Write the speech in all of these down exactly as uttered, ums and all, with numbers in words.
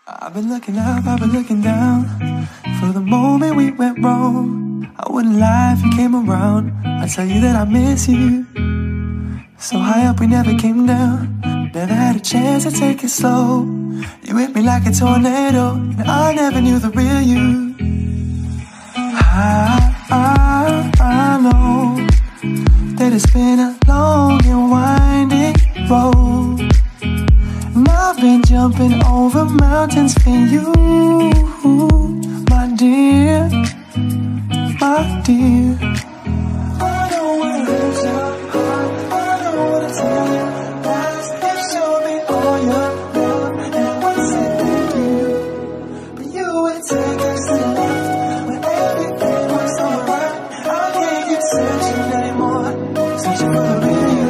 I've been looking up, I've been looking down for the moment we went wrong. I wouldn't lie if you came around. I'd tell you that I miss you. So high up we never came down. Never had a chance to take it slow. You hit me like a tornado, and I never knew the real you. I, I, I know that it's been a long and winding road, and I've been jumping over mountains for you, my dear, my dear. I don't wanna lose your heart, I don't wanna tell you lies. You showed me all your love, and I wanna say thank you, but you would take us to the left when everything was so right. I can't keep searching anymore, searching for the real you.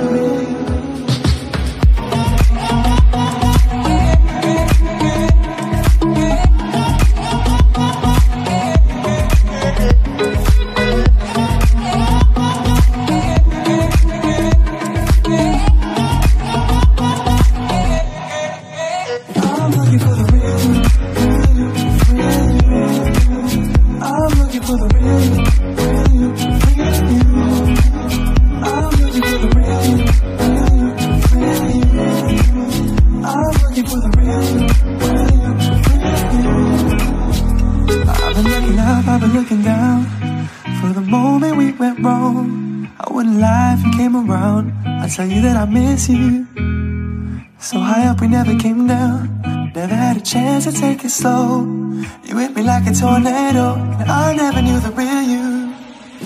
I've been looking down for the moment we went wrong. I wouldn't lie if you came around. I'd tell you that I miss you. So high up we never came down. Never had a chance to take it slow. You hit me like a tornado, and I never knew the real you.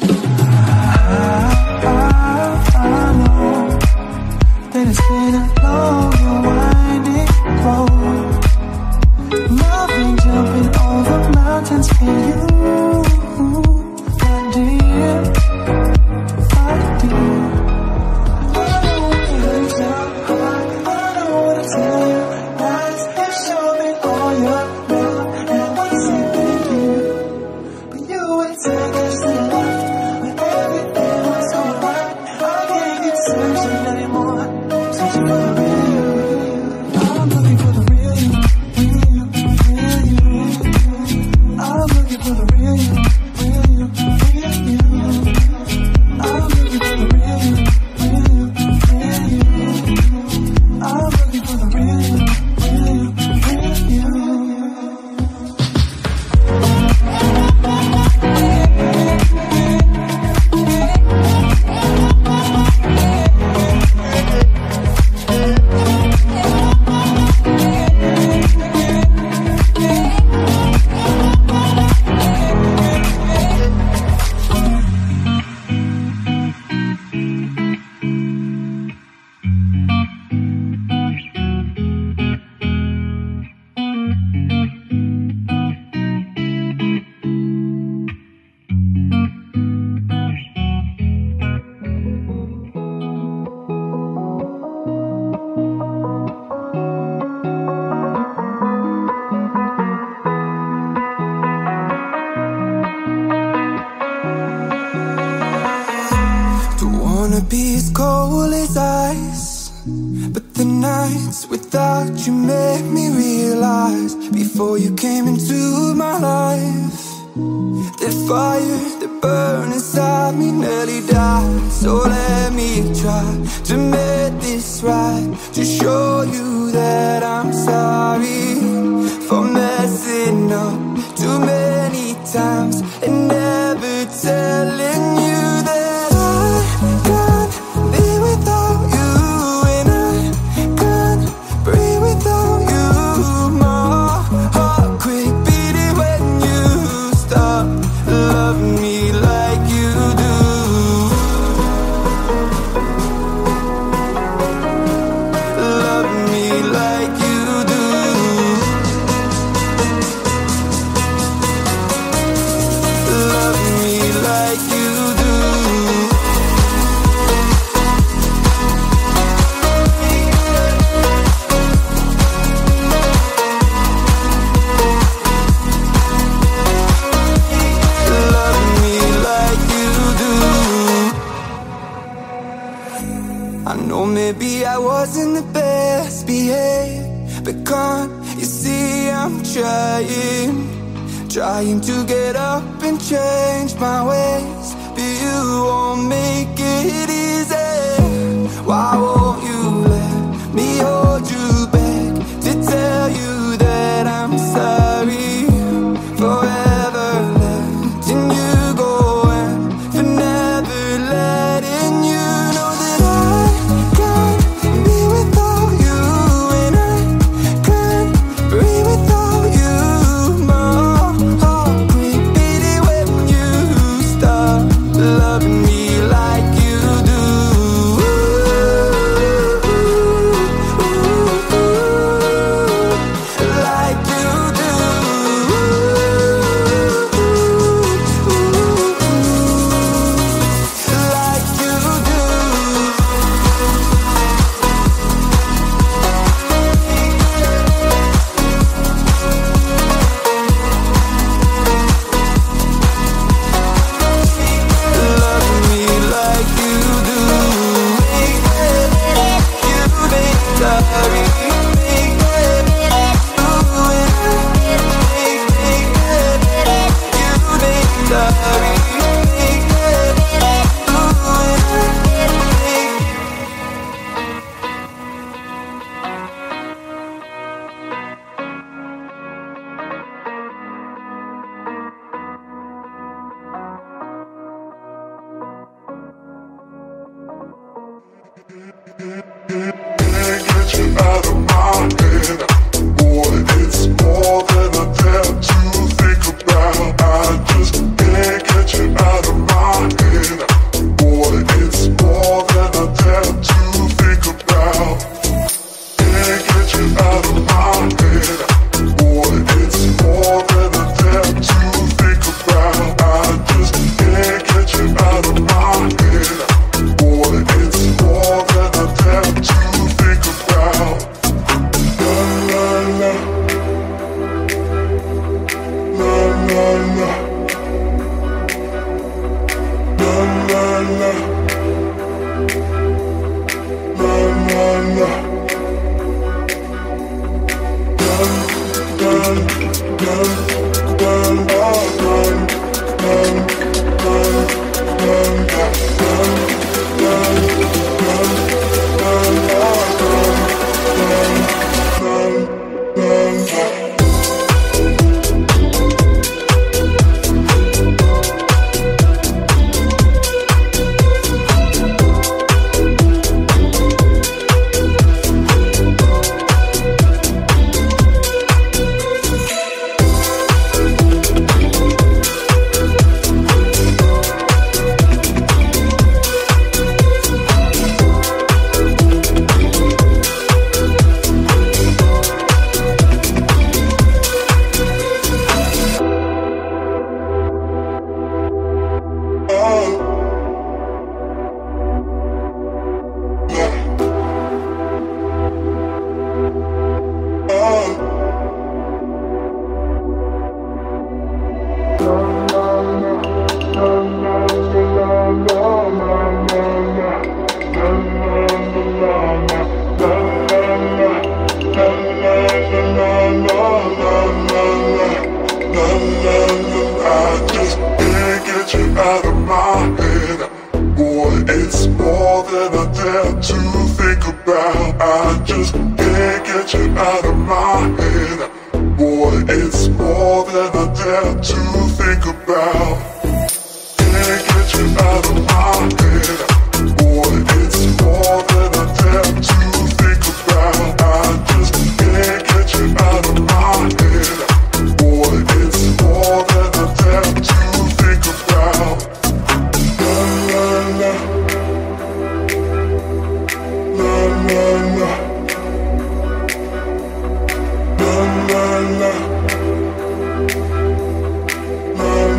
I, I, I know that it's been a long and winding road, and I've been jumping over mountains for you. Be as cold as ice, but the nights without you made me realize, before you came into my life, that fire that burned inside me nearly died. So let me try to make this right, to show you that I'm sorry for messing up too many times and never telling you that maybe I wasn't the best behaved, but can't You see, I'm trying, trying to get up and change my ways, but you won't make it easy. Why won't you let me hold you back to tell you that I'm sorry for ever letting you go and for never letting you know that I can't be without you and I can't breathe without you. My heart will beat it when you stop loving me like you do. Like you do. Like you do. Loving me like you do. You make sorry. Can't get you out of my head. Boy, it's more than I dare to think about. I just can't get you out of my head. Boy, it's more than I dare to think about. Can't get you out of my head. Boy, it's more than I dare to think about. I just can't get you out of my head. Boy, it's more than I dare to think about. La la la, la la la, la la la, la la la. Dun dun dun dun dun dun dun dun dun la la la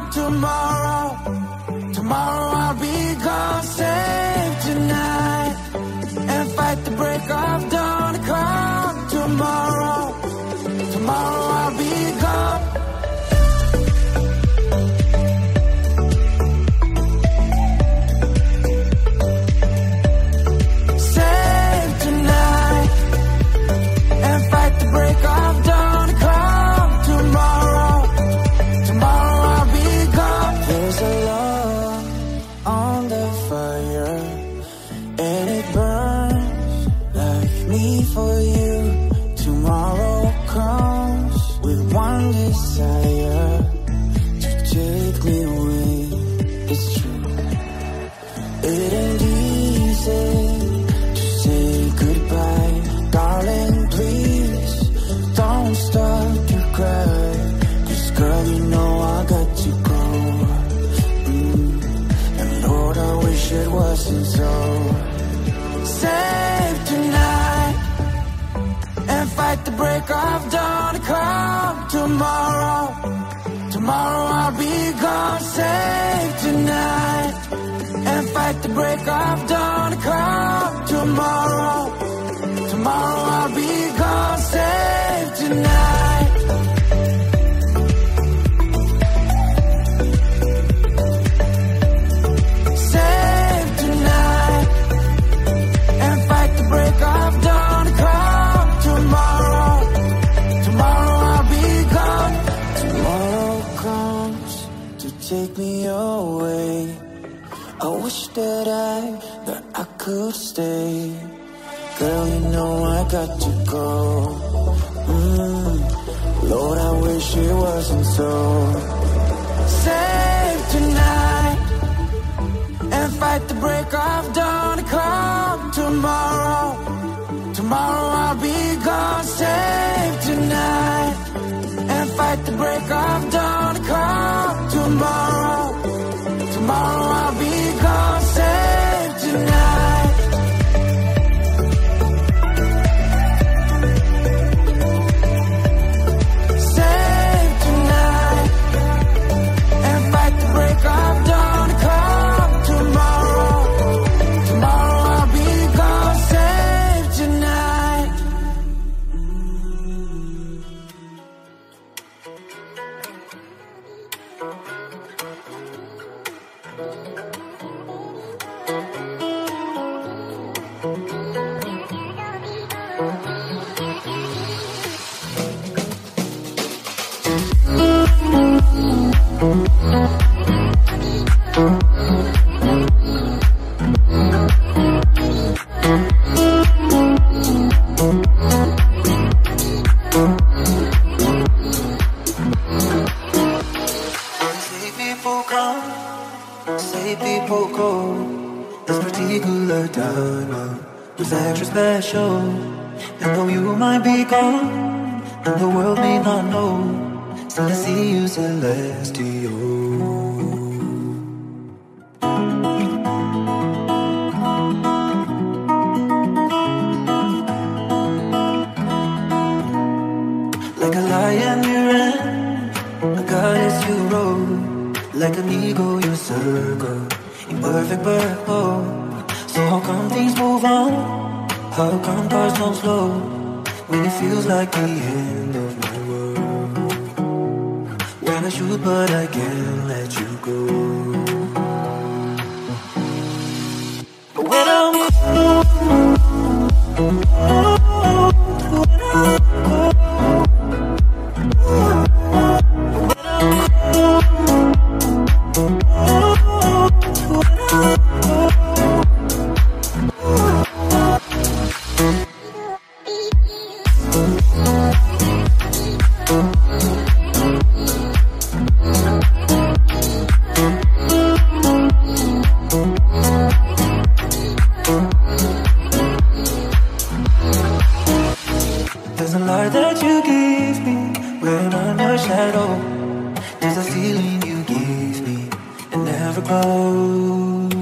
tomorrow. Tomorrow I'll be gone. Save tonight and fight the break of dawn to come tomorrow. Tomorrow I'll be gone. Save tonight and fight the break of dawn to come tomorrow. Tomorrow I'll be gone. There's a love on the fire and it burns like me for you. Tomorrow comes with one desire to take me away. It's true. It ain't easy to say goodbye. Darling, please don't start to cry. 'Cause girl, you know I got to go. mm. And Lord, I wish it wasn't so. Save tonight and fight the break of dawn to come tomorrow. Tomorrow I'll be gone. Save tonight and fight the break of dawn to come tomorrow. Tomorrow I'll be gone. Save tonight. Save tonight and fight the break of dawn to come tomorrow. Tomorrow I'll be gone. Tomorrow comes to take me away. I wish that I, that I could stay. Girl, you know I got to go. mm. Lord, I wish it wasn't so. Save tonight and fight the break of dawn to come tomorrow. Tomorrow I'll be gone. Save tonight and fight the break of dawn to come tomorrow. Tomorrow I'll be gone. Save tonight. Save tonight and fight the break of dawn to come tomorrow. Tomorrow I'll be gone. Save tonight. Say people come, say people go. This particular diamond was extra special. And though you might be gone, and the world may not know, still I see you celestial. Like a lion you ran, a goddess you rode. Like an eagle you circle, in perfect purple. So how come things move on? How come cars don't slow when it feels like the end of my world? When I shoot but I can't let you go. But when I'm there's a light that you gave me when I'm your shadow. There's a feeling you gave me and never goes.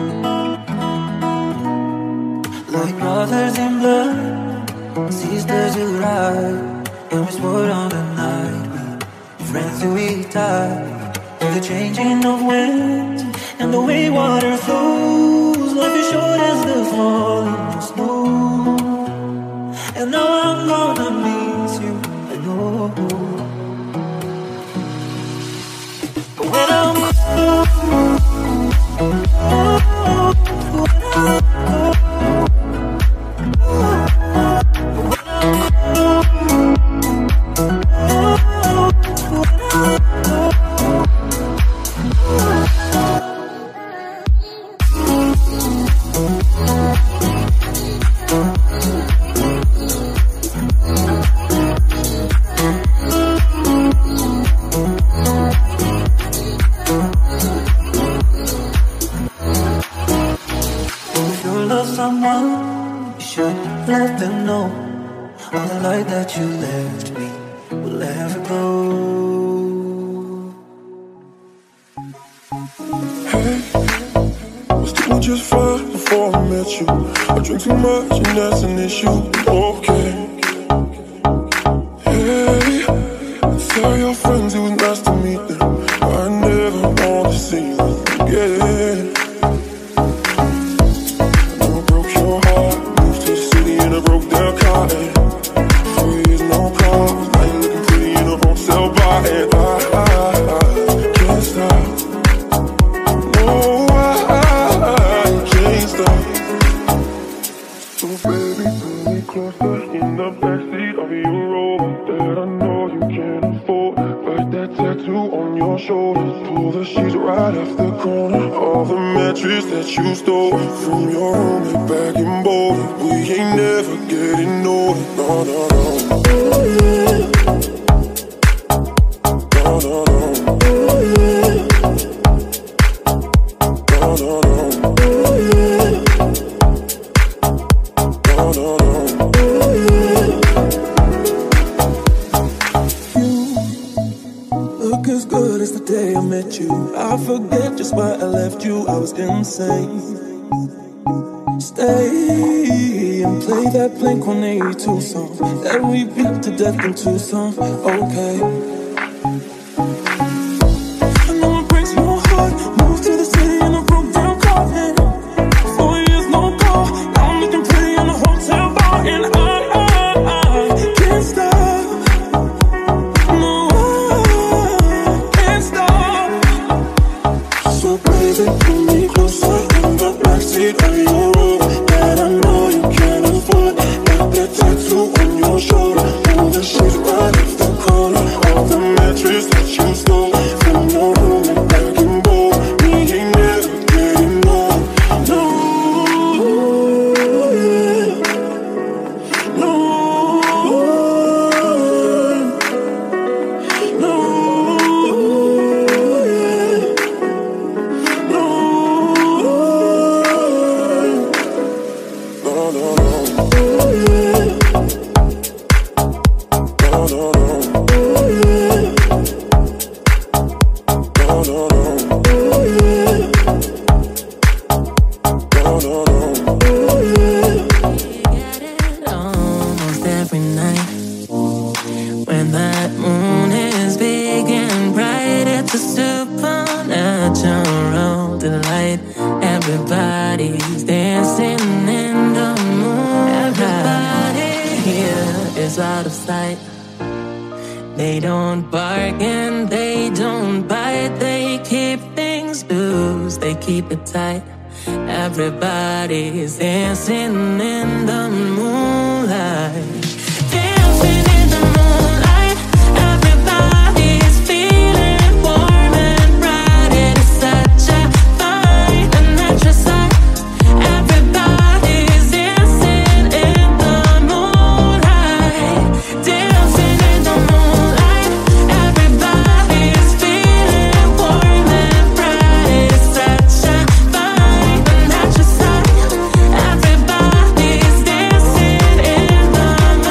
Like brothers in blood, sisters to ride, and we sport on the night. We friends till we die. With the changing of winds and the way water flows, life is short as the falling snow. And now I'm gonna miss you, I know. But when I'm someone, you should let them know all the light that you left me will ever grow. Hey, I was doing just fine before I met you. I drink too much and that's an issue. Okay. Hey, tell your friends it was nice to meet them. I never want to see them again. That you stole from your roommate back in Boulder. We ain't never getting older. No, no, no. Oh, yeah. No, no, no. Oh, yeah. No, no, no. Oh, yeah. No, no, no. Oh, yeah. You look as good as the day I met you. I forget just why I left you, I was insane. Stay and play that Blink one eighty-two song that we beat to death in Tucson, okay. I know it breaks my heart, moved to the city in a broke down car, and four years no call, now I'm looking pretty in a hotel bar, and I, I, I can't stop, no, I can't stop. So baby, pull me closer in the backseat of your Rover that I know you can't afford. Got that tattoo on your shoulder, all the shit right off the corner, all the mattress that you stole from your room and back in Boulder. We ain't never getting old. No, yeah. No, no, yeah. No, no, no, no. Oh, yeah. No, no, no. Oh, yeah. No, no, no. Oh, yeah. No, no, no. Oh, yeah. Get it almost every night when that moon is big and bright. It's a supernatural delight. Everybody's dancing in the moonlight. Everybody here is out of sight. They don't bargain, they don't bite. They keep things loose, they keep it tight. Everybody's dancing in the moonlight. Dancing in the moonlight. Everybody's feeling warm and bright. It is such a fine and natural sight. Everybody's dancing in the moonlight. Dancing in the moonlight. Everybody's feeling warm and bright. It is such a fine and natural sight. Everybody's dancing in the moonlight.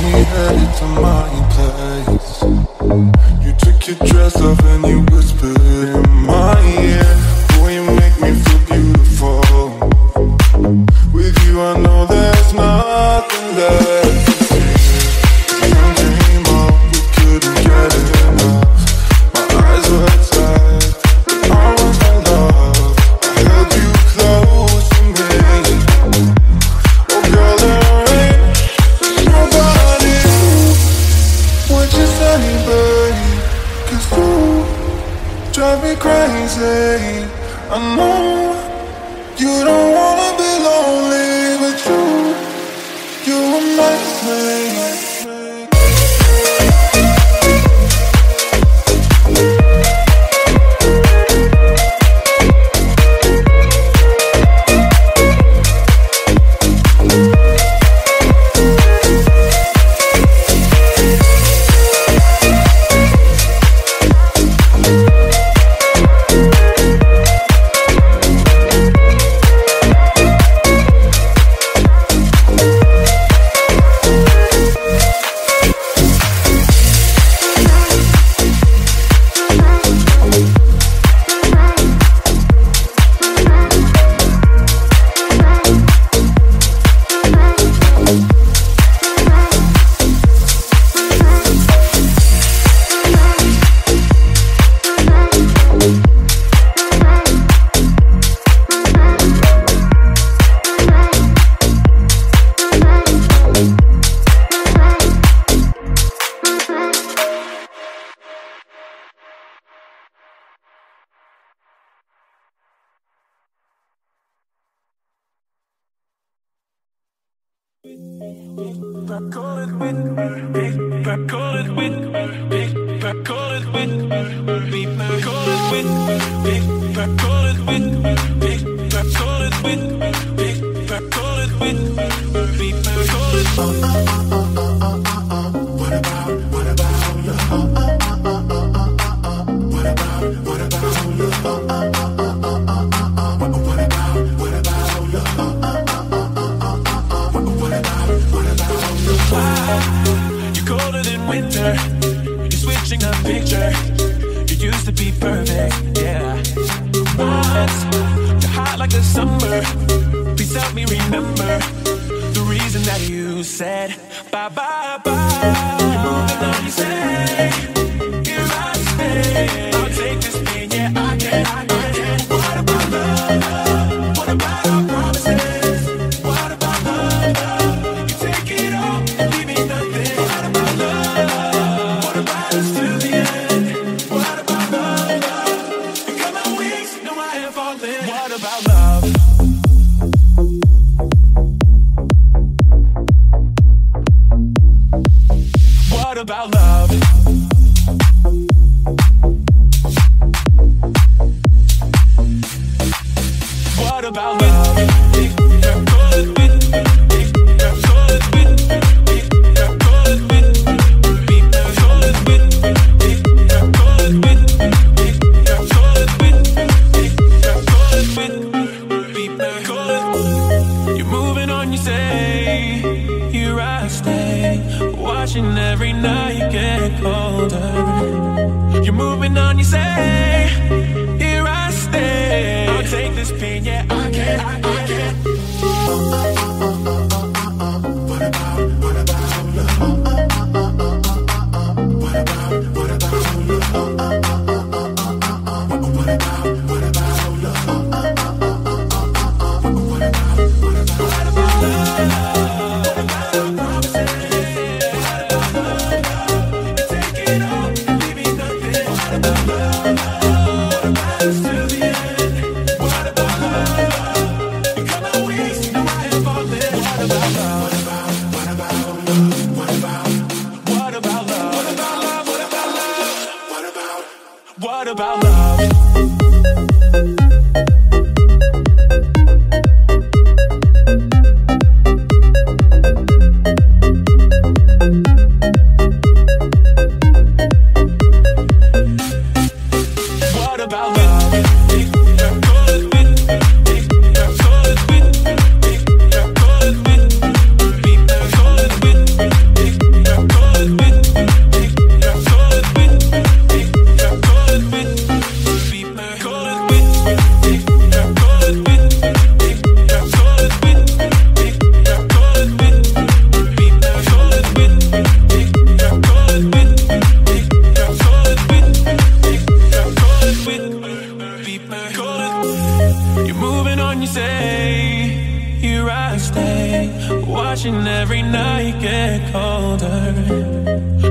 headed to my place. You took your dress off and you whispered in my ear. Boy, you make me feel beautiful. With you I know there's nothing left to fear. Can't dream of, we couldn't get enough. My eyes were tight, but I was in love. I held you close to me. Oh girl, there ain't nobody. What you say, babe? 'Cause you drive me crazy. I know you don't wanna be lonely, but you, you amaze me.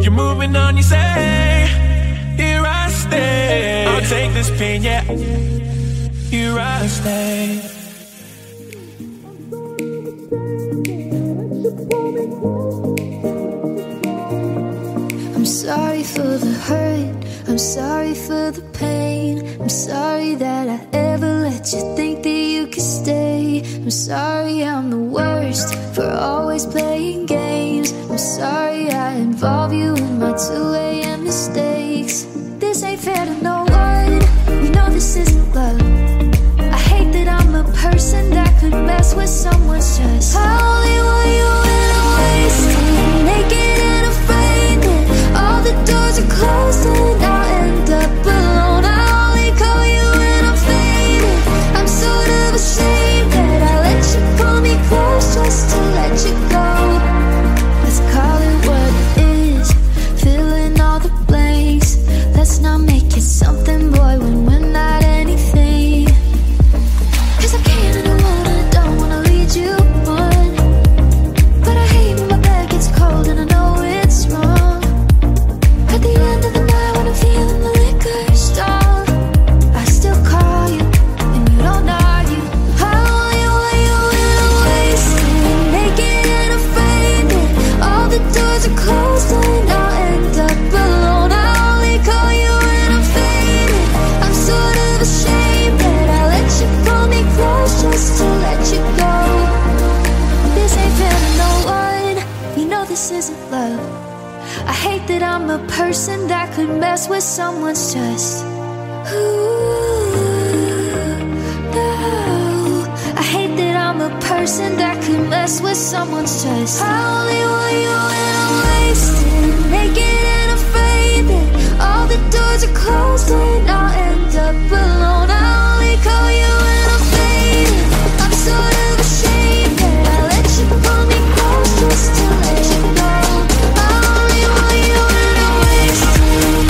You're moving on, you say, here I stay. I'll take this pain, yeah, here I stay. I'm sorry for the hurt, I'm sorry for the pain. I'm sorry that I ever let you think that you could stay. I'm sorry I'm the worst for always playing games. I'm sorry I involve you in my two A M mistakes. This ain't fair to no one, you know this isn't love. I hate that I'm a person that could mess with someone's trust. I only want you when I'm wasted, naked and afraid that all the doors are closed and I'll end up alone. I only call you when I'm faded. I'm sort of ashamed that I let you pull me close just to let you go. Let's call it what it is, fill in all the blanks. Let's not make it something, boy, when we're not anything. Cause I can't and I won't and I don't wanna lead you on. But I hate when my bed gets cold and I know it's wrong. At the end of the night when I'm feeling the liquor stall, I still call you and you don't argue. I only want you when I'm wasted, naked and afraid that all the doors are closed and I'll end up alone. I only call you when I'm faded. I'm sort of ashamed that I let you pull me close just to let you go. This ain't fair to no one, you know this isn't love. I hate that I'm a person that could mess with someone's trust. Ooh, no. I hate that I'm a person that could mess with someone's trust. I only want you when I'm wasted, naked and afraid that all the doors are closed and I'll end up alone. I only call you when I'm faded. I'm sort of ashamed that I let you pull me close just to let you go. I only want you when I'm wasted.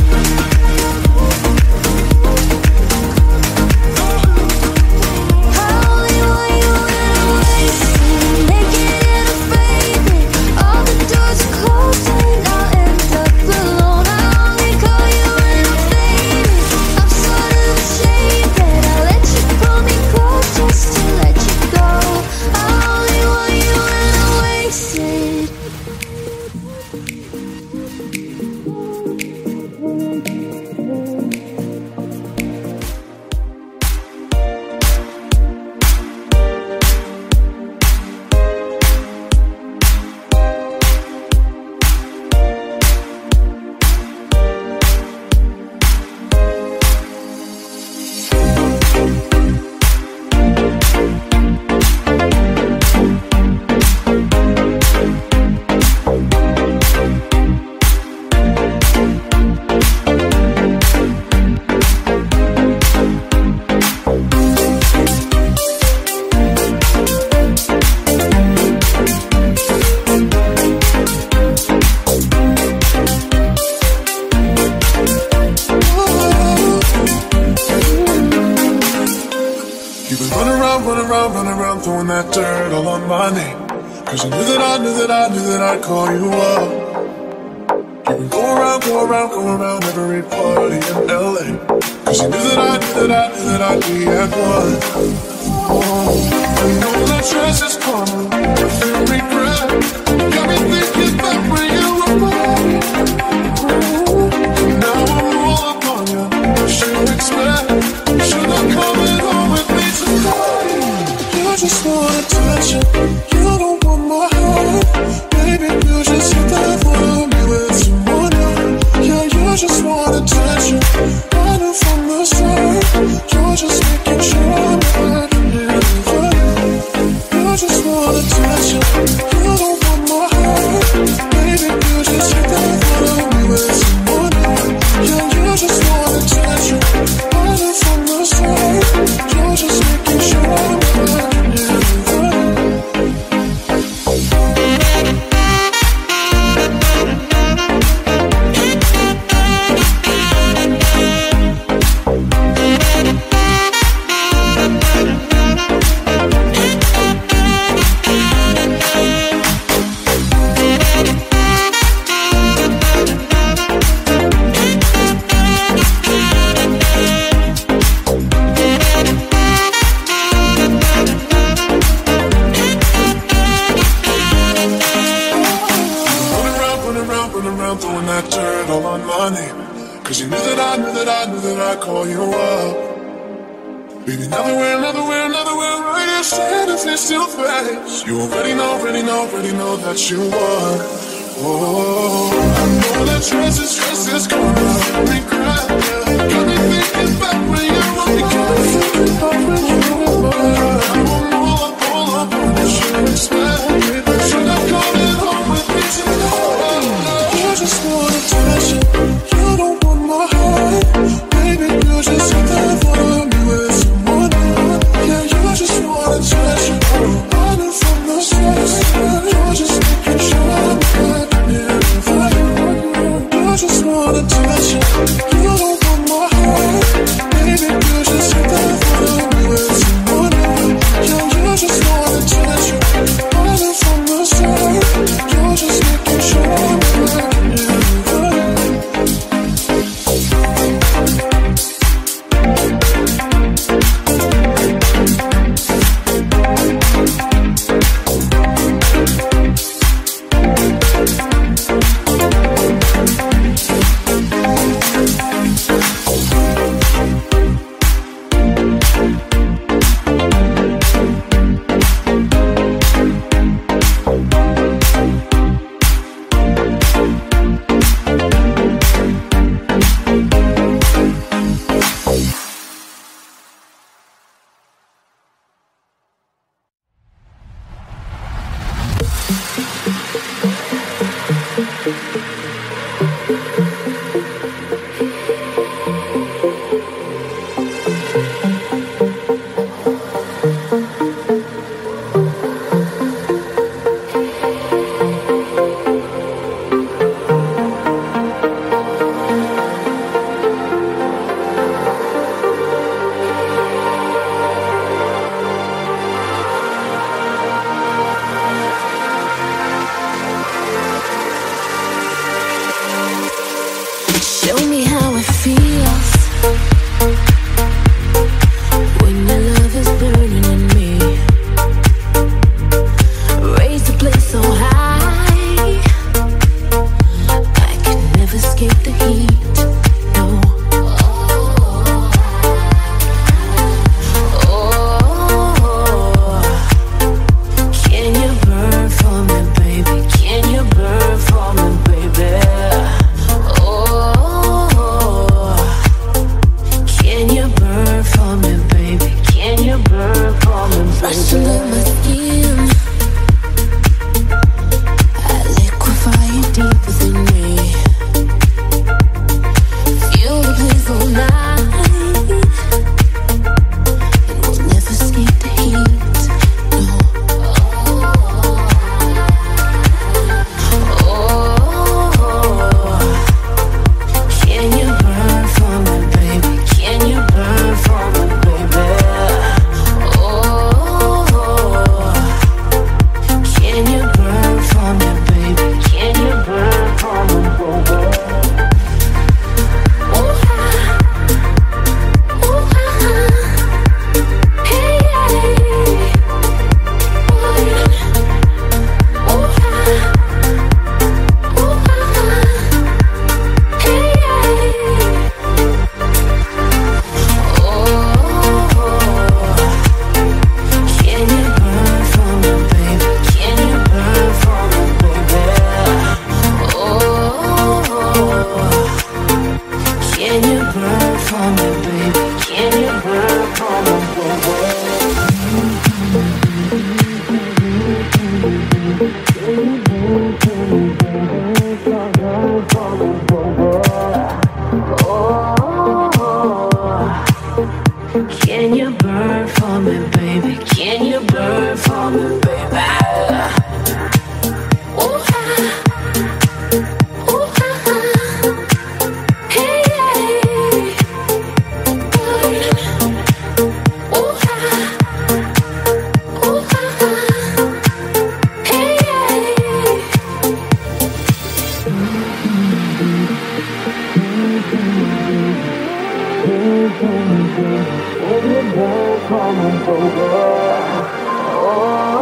I only want you when I'm wasted, naked and afraid that all the doors are closed and I'll end up alone. I only call you when I'm faded. I'm sort of ashamed that I let you pull me close just to let you go. I only want you when I'm wasted. You've been running around, running around, running around, throwing that dirt all on my name. Cause I knew that I knew that I knew that I'd call you up. You've been going around, going around, going around every party in L A. Cause I knew that I knew that I knew that I'd be at one. Oh, I know that stress is common, I feel regret. Got me thinking back when you were mine. Now I'm all up on you, what you expect? Should I come along with me tonight? You just want attention, you don't want my heart. Baby, you just hit that for me with someone else. Yeah, you just want attention, I knew from the start. You're just making sure I'm not here for you. You just want attention, you don't want my heart. Baby, you just hit that run that journal on my name. Cause you knew that I knew that I knew that I'd call you up. Baby, another way, another way, another way, right here, standing face to face. You already know, already know, already know that you won. Oh, I know that stress is, stress is gonna regret. Got me thinking back when you were me, got me thinking back when you were mine. I won't pull up, pull up on you, should expect it. Should have come in home with me tonight. You just wanna touch it, you don't want my heart. Baby, you just sit there for me with someone else. Yeah, you just wanna touch it, running from the stress. You're just making sure I'm not never you. You just wanna touch it, you don't want my heart. Baby, you just sit there for me with someone else. Yeah, you just wanna touch it, running from the stress. You're just making sure I'm not never you.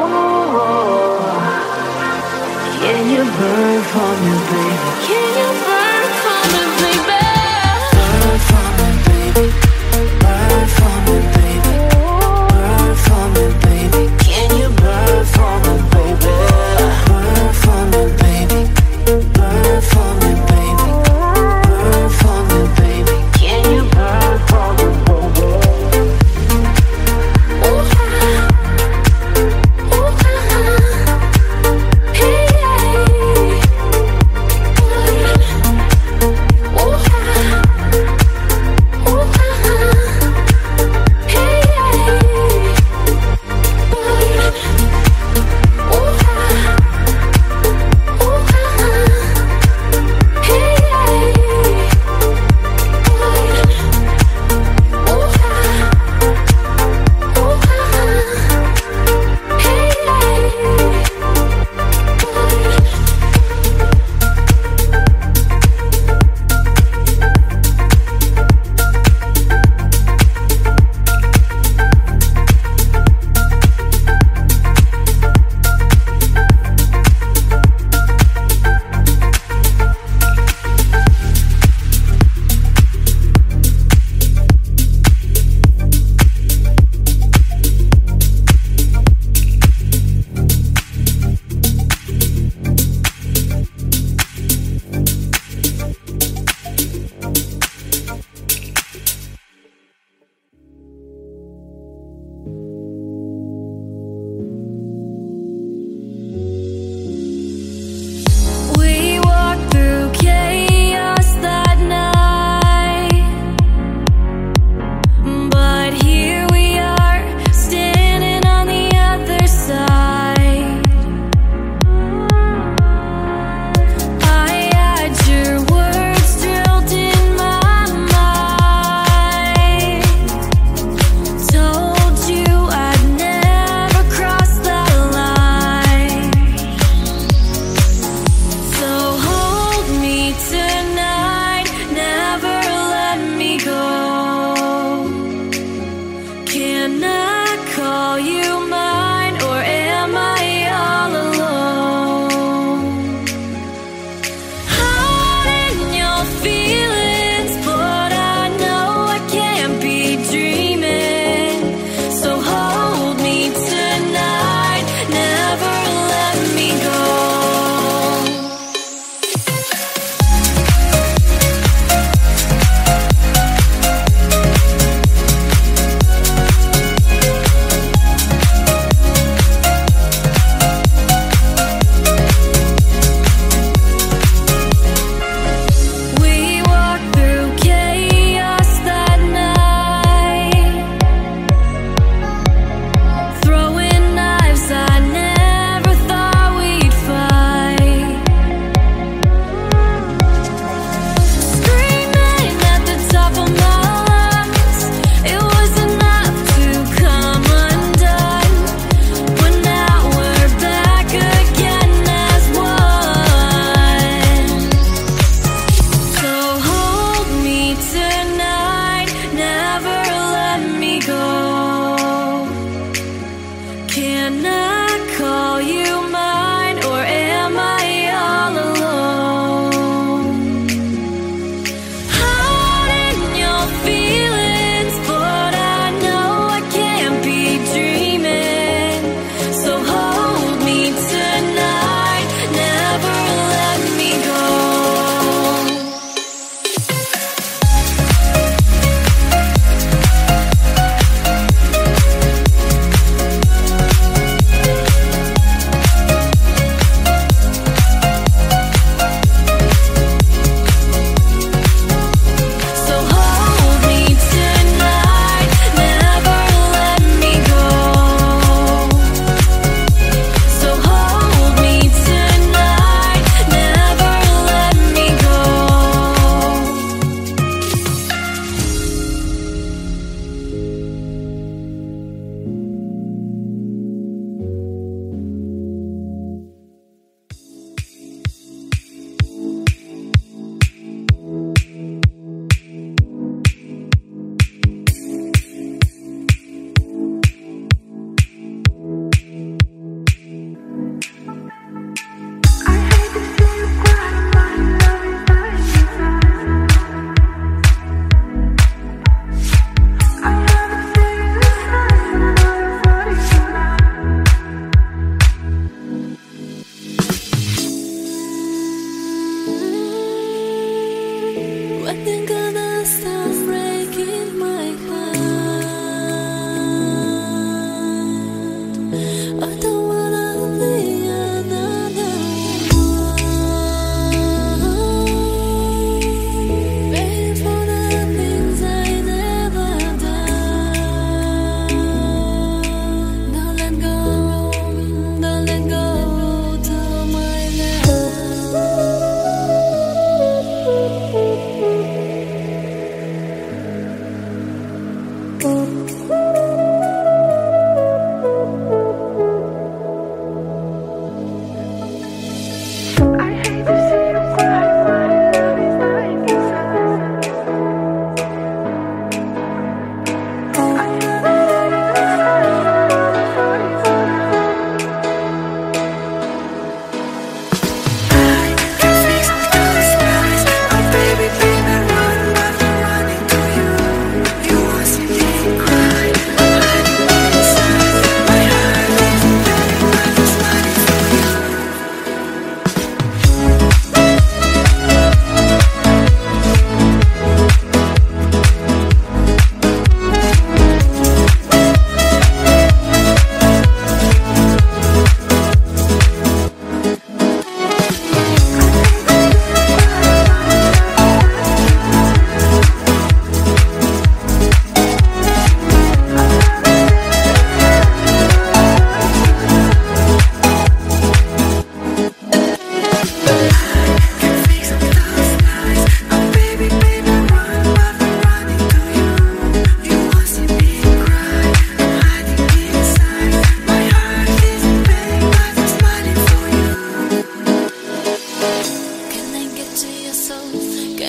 Can you burn for me, baby? Can you burn?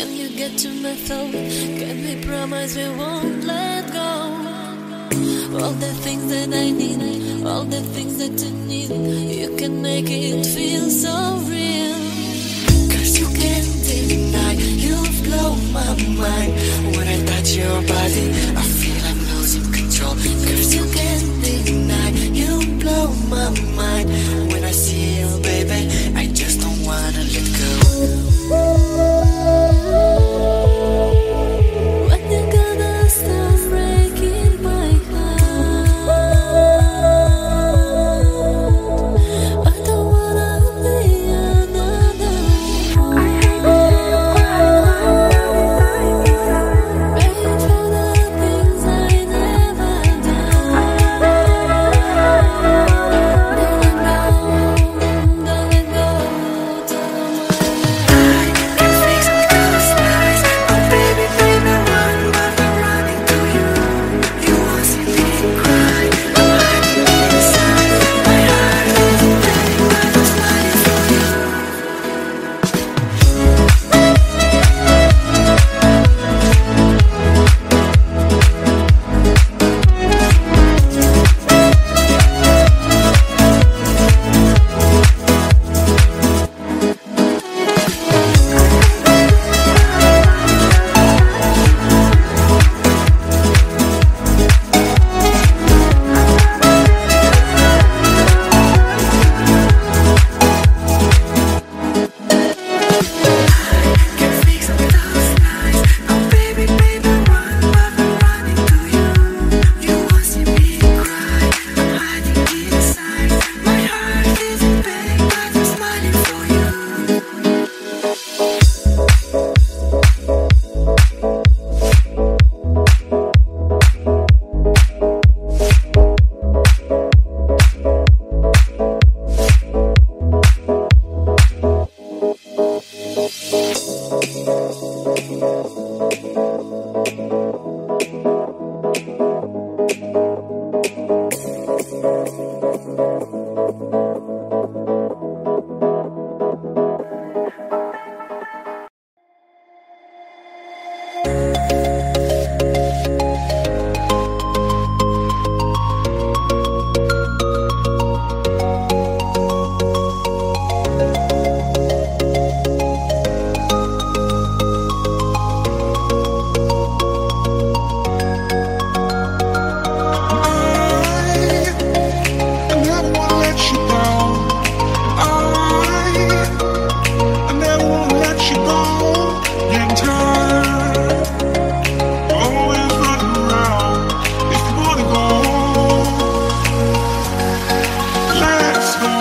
Can you get to my thought? Can we promise we won't let go? All the things that I need, all the things that you need, you can make it feel so real. Cause you can't deny, you've blown my mind. When I touch your body, I feel I'm losing control. Cause you can't deny, you blow my mind. When I see you, baby, I just don't wanna let go. When you gonna stop breaking my heart? I don't wanna be another one. I hate to see you cry. Pray for the things I never done. Don't let go, don't let go, don't let go. I can fix all those lies. Oh baby, baby, run, but I'm running to you. You won't see me cry. I'm hiding inside. My heart is in pain, but I'm smiling for you. Can fix all those lies. Oh baby, baby, run, but I'm running to you. You won't see me cry. I'm hiding inside. My heart is in pain, but I'm smiling for you. I never wanna let you down. I, I never wanna let you go. Getting tired, always running around. If you wanna go, let's go.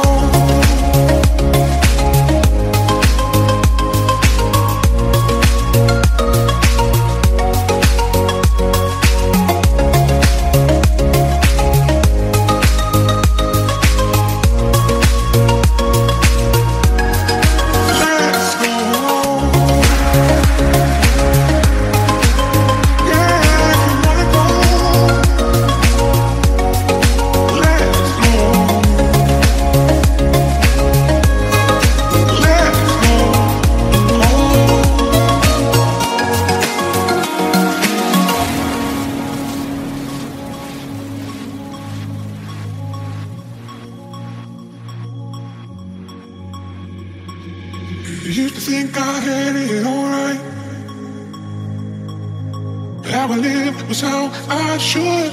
Let's go. Yeah, if you wanna go, let's go. Let's go. You used to think I had it alright. How I lived was how I should.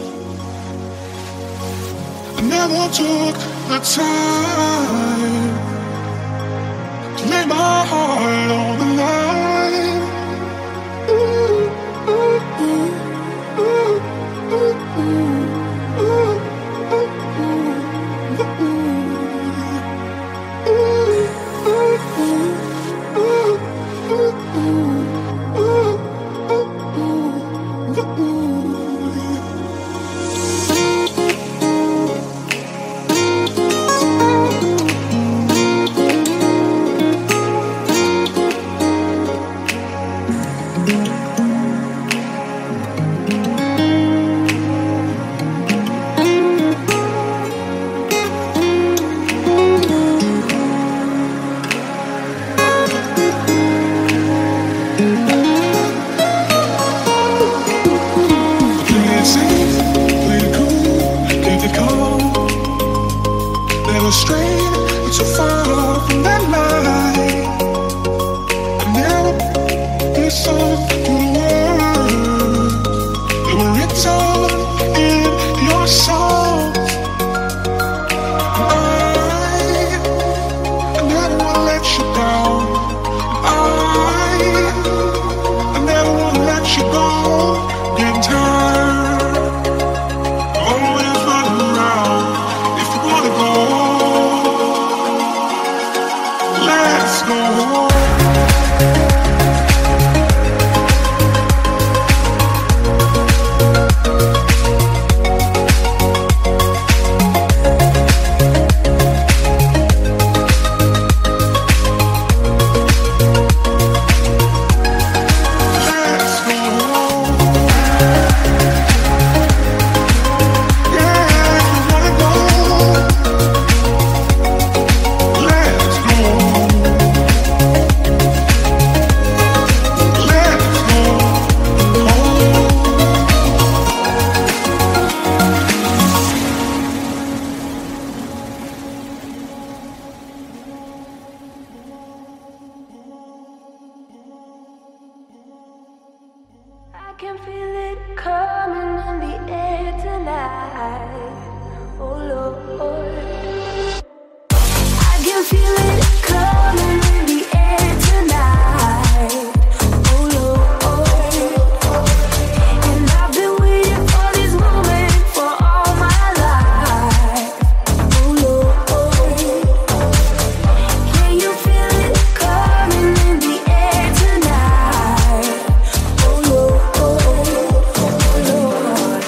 I never took the time to lay my heart on the line. Ooh, ooh, ooh, ooh, ooh, ooh, ooh, ooh, ooh. can feel it coming in the air tonight. Oh Lord, I can feel it coming in the air tonight. Oh Lord, and I've been waiting for this moment for all my life. Oh Lord, can you feel it coming in the air tonight? Oh Lord, oh Lord.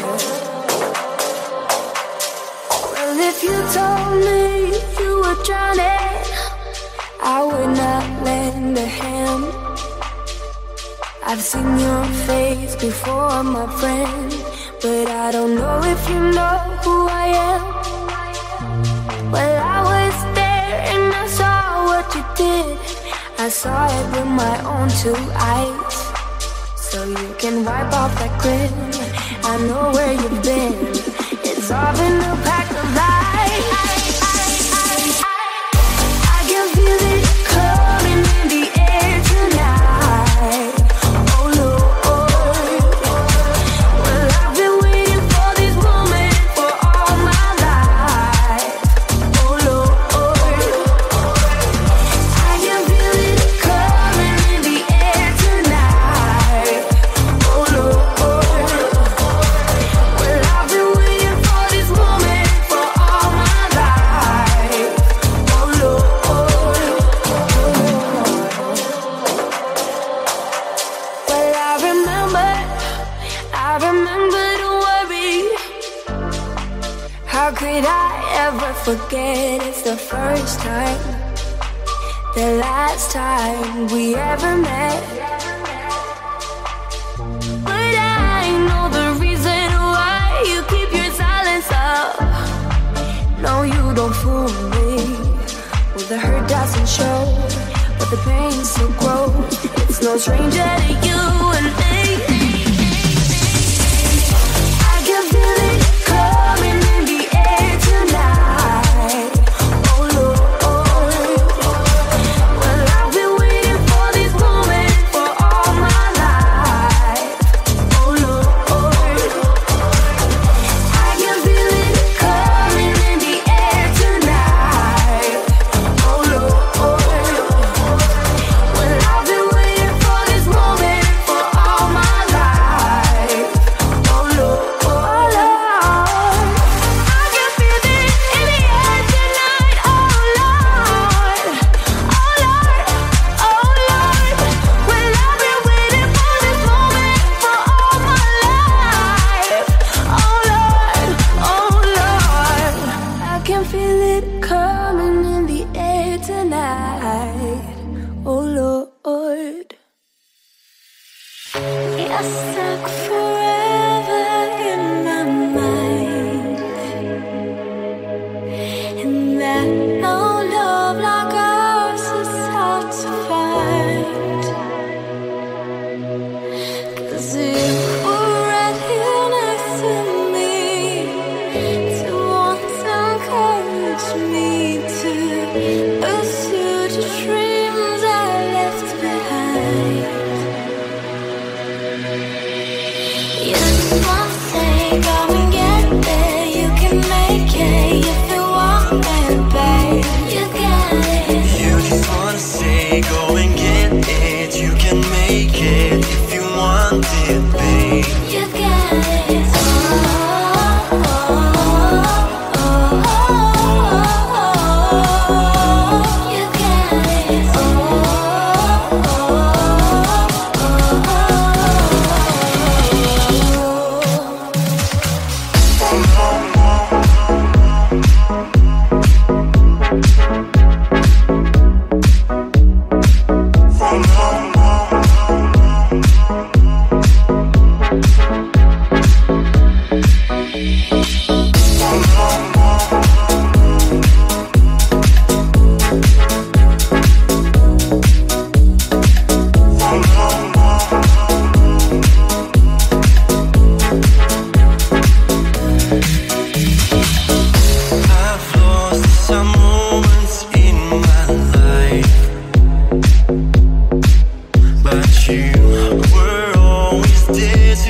Well, if you told me you were drowning, I would not lend a hand. I've seen your face before, my friend, but I don't know if you know who I am. Well, I was there and I saw what you did. I saw it with my own two eyes. So you can wipe off that grin. I know where you've been. It's all been a pack of lies. I can feel it coming in the air tonight. Oh Lord, well, I've been waiting for this moment for all my life. Oh Lord, I can feel it coming in the air tonight. Oh Lord, well, I've been waiting for this moment for all my life. Oh Lord, well, I remember, I remember to worry. How could I ever forget? It's the first time, the last time we ever met. But I know the reason why you keep your silence up. No, you don't fool me. Well, the hurt doesn't show, but the pain still grows. It's no stranger to you and me. I can feel it coming in the air tonight. Oh Lord, well, I've been waiting for this moment for all my life. Oh Lord, I can feel it coming in the air tonight. Oh Lord, well, I've been waiting for this moment for all my life. Oh Lord, oh Lord, I can feel it in the air tonight. Oh Lord, oh Lord, oh Lord, well, I've been waiting for this moment for all my life. Oh Lord, oh Lord, I can feel it coming in the air tonight. Oh Lord, you're stuck forever in my mind, and that no love like ours is hard to find. 'Cause you were right here next to me, to want to encourage me to pursue the dreams I left behind. You just want to say, go and get there. You can make it if you want it, babe. You got it. You just wanna say, go and get it. You can make it if you want it, babe. You got it. Oh, oh, oh, oh, oh. You got it. Oh, oh, you were always there to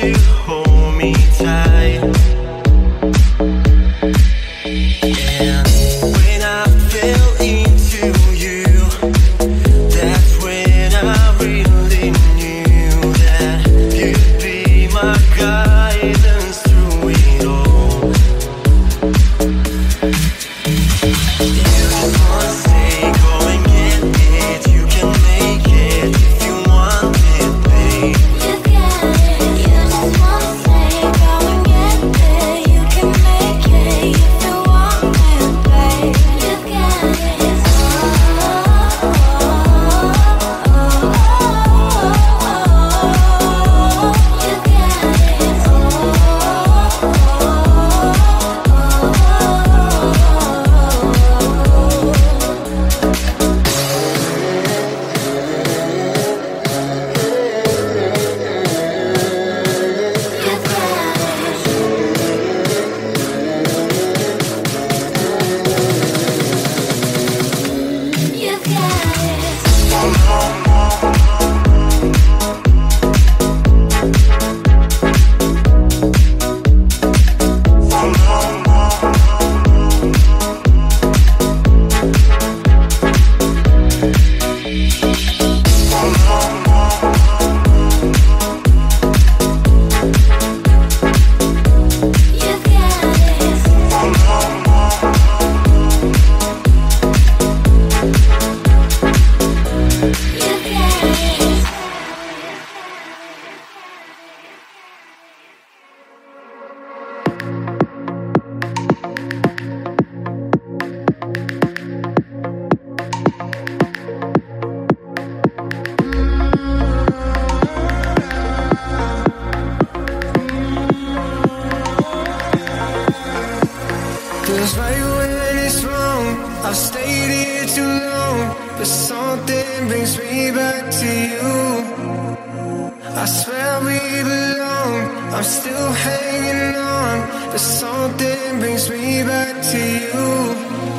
I've stayed here too long, but something brings me back to you. I swear we belong, I'm still hanging on, but something brings me back to you.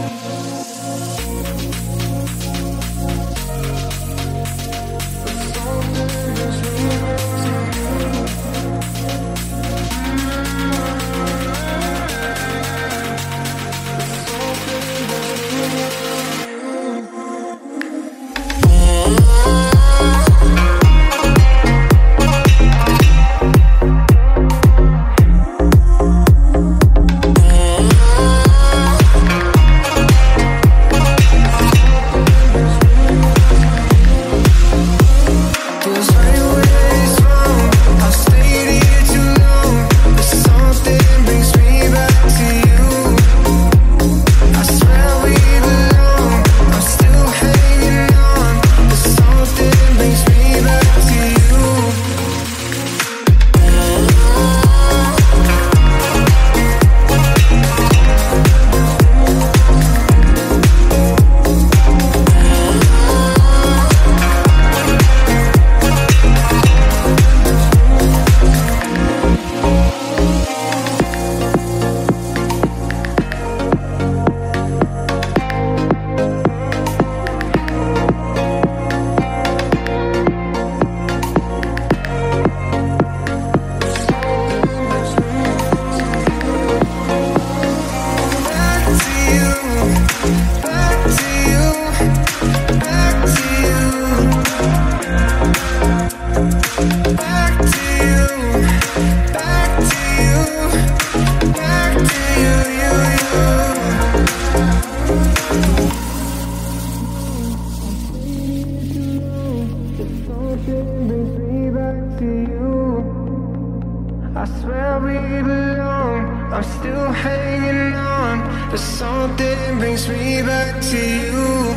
I swear we belong, I'm still hanging on, but something brings me back to you.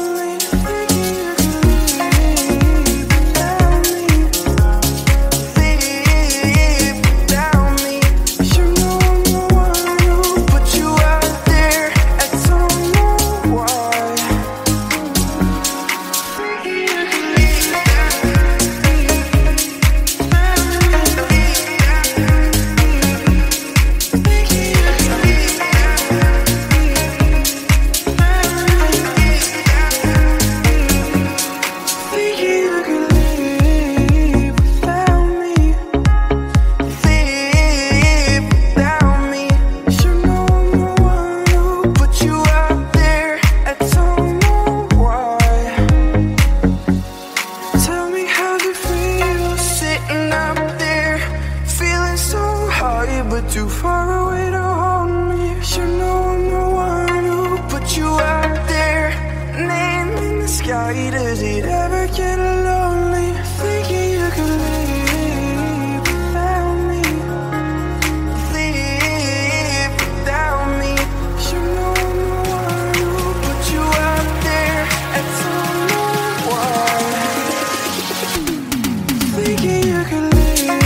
Think Why does it ever get lonely thinking you could leave without me? Leave without me. You know I'm the one who put you out there and don't know why. Thinking you could leave.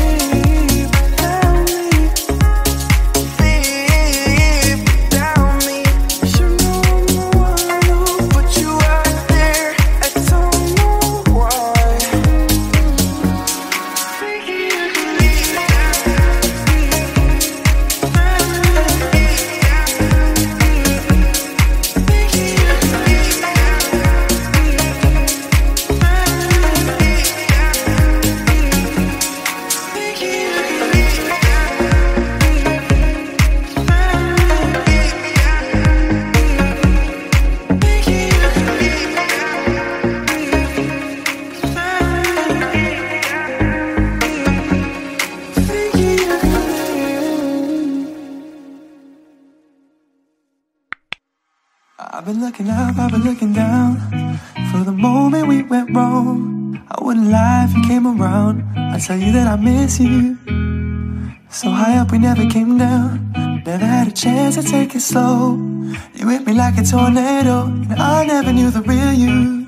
I've been looking up, I've been looking down for the moment we went wrong. I wouldn't lie if you came around. I'd tell you that I miss you. So high up we never came down. Never had a chance to take it slow. You hit me like a tornado, and I never knew the real you.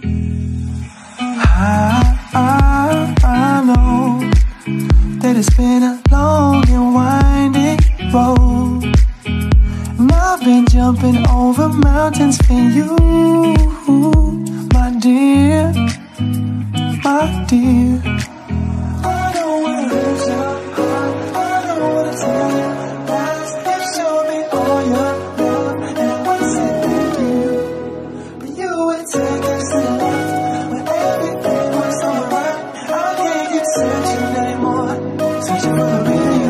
I, I, I know that it's been a long and winding road, and I've been jumping over mountains for you, my dear, my dear. I don't wanna lose your heart, I don't wanna tell you lies. You show me all your love, and I wanna say thank you, but you would take us to love when everything was alright. I can't keep searching anymore, searching for the real you.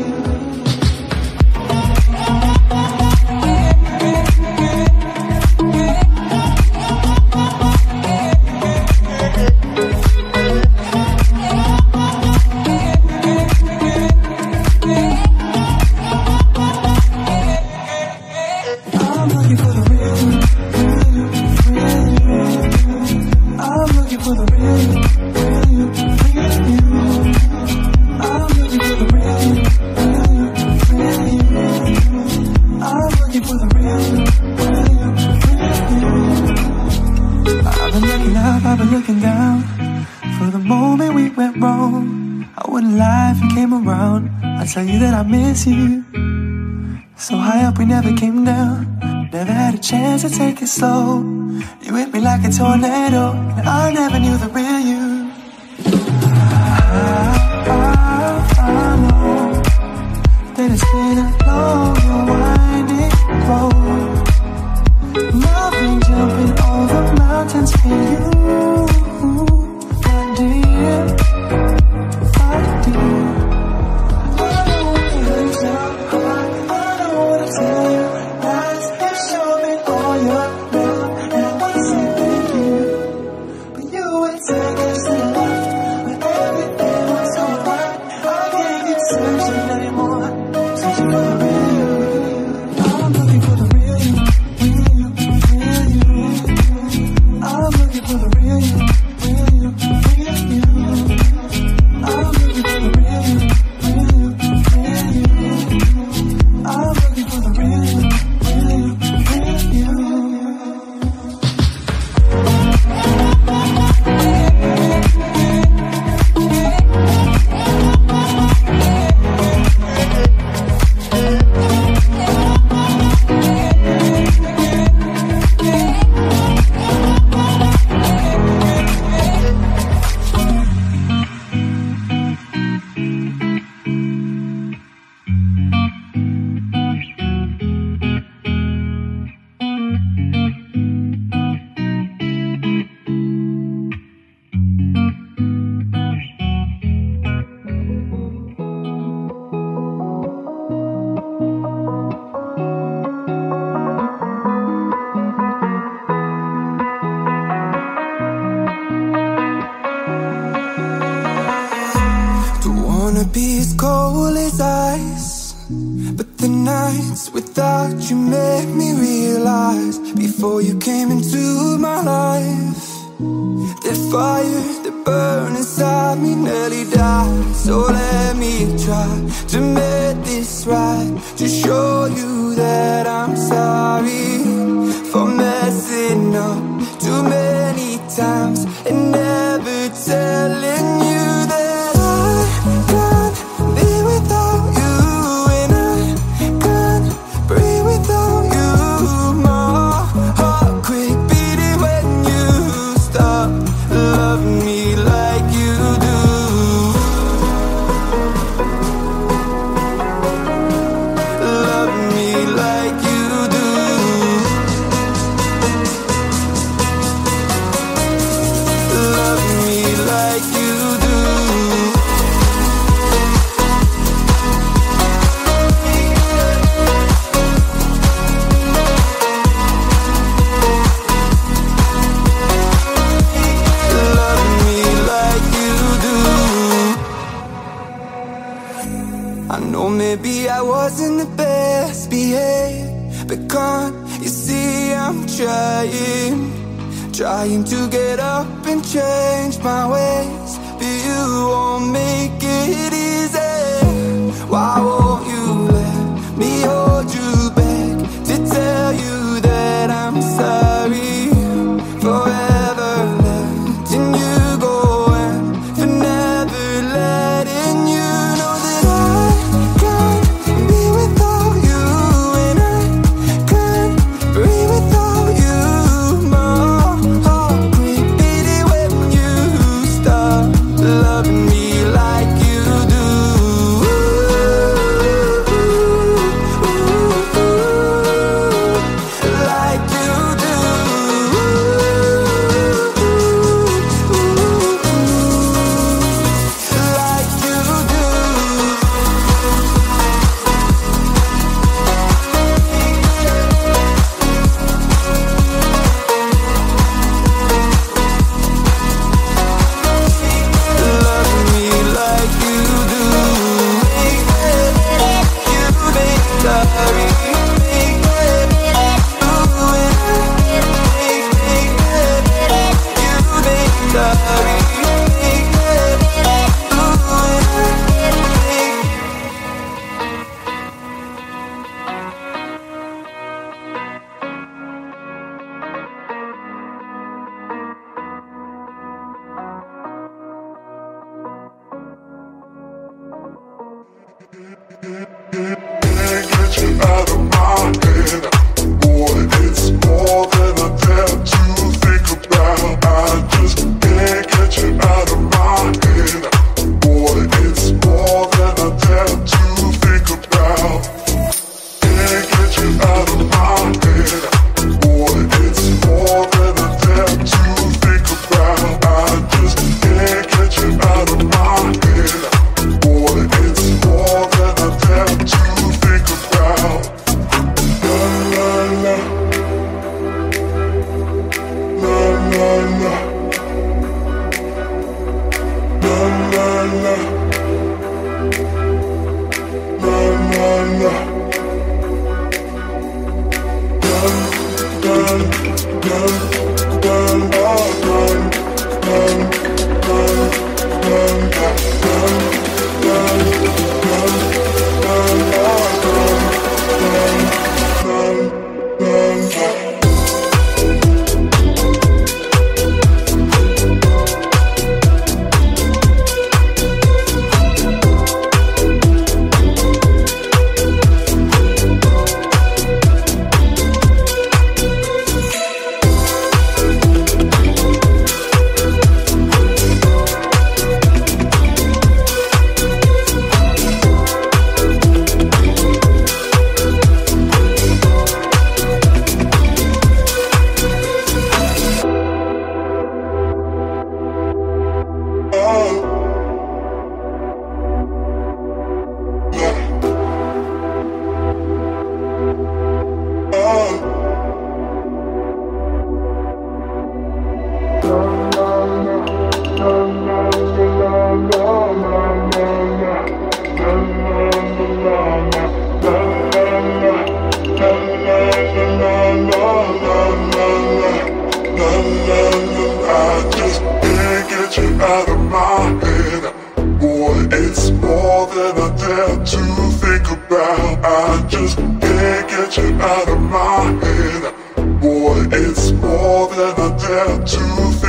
I've been looking down for the moment we went wrong. I wouldn't lie if you came around. I'd tell you that I miss you. So high up we never came down. Never had a chance to take it slow. You hit me like a tornado, and I never knew the real you. I, I, I know that it's been a long and winding road, and I've been jumping over mountains for you, my dear, my dear. I don't wanna lose your heart, I don't wanna tell you lies. You show me all your love, and I wanna say thank you, but you would take us to love when everything was alright. I can't keep searching anymore, searching for the real you. I'm looking for the real you, real you, real you. I'm looking for the real you, real you, real you. I'm looking for the real you, real you, real you. I'm looking for the real you, real you, real you. Be as cold as ice, but the nights without you made me realize before you came into my life The fire that burned inside me nearly died. So let me try to make this right, to show you that I'm sorry for messing up too many times and never telling you that I can't be without you, and I can't breathe without you. My heart quit beating when you stop loving me like you do. Love me like you do. Love me like you do. Love me like you do. I know maybe I wasn't the best behaved, but can't you see I'm trying, trying to get up and change my ways, but you won't make it easy. Why won't you let me hold you back to tell you that I'm sorry for ever letting you go and for never letting you know that I can't be without you, and I can't breathe without you. My heart quit beating when you stop loving me like you do. Like you do. Like you do. Love me like you do. You make sorry. You make sorry. Can't get you out of my head. Boy, it's more than I dare to think about. I just can't get you out of my head. Boy, it's more than I dare to think about. Can't get you out of my head. Boy, it's more than I dare to think about. I just can't get you out of my head. Boy, it's more than I dare to think about. La la la, la la la, la la la, la la la. Dun dun dun dun dun dun dun dun dun la la la la la la la la.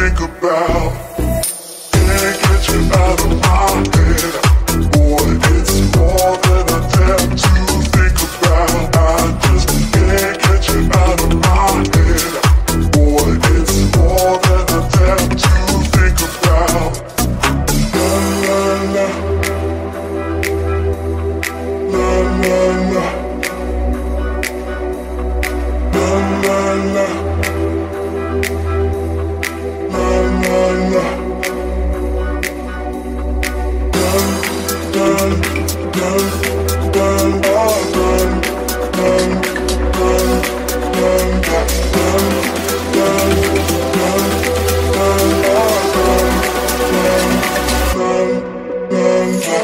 think about. Can't get you out of my head. Boy, it's more than I dare to think about. I just can't get you out of my head. Boy, it's more than I dare to think about. La la la, la la la, la la la, la la la. Dun, dun, dun, dun, oh, dun, dun, dun, dun, dun, dun, dun, dun, dun, oh, dun, dun, dun, dun, dun.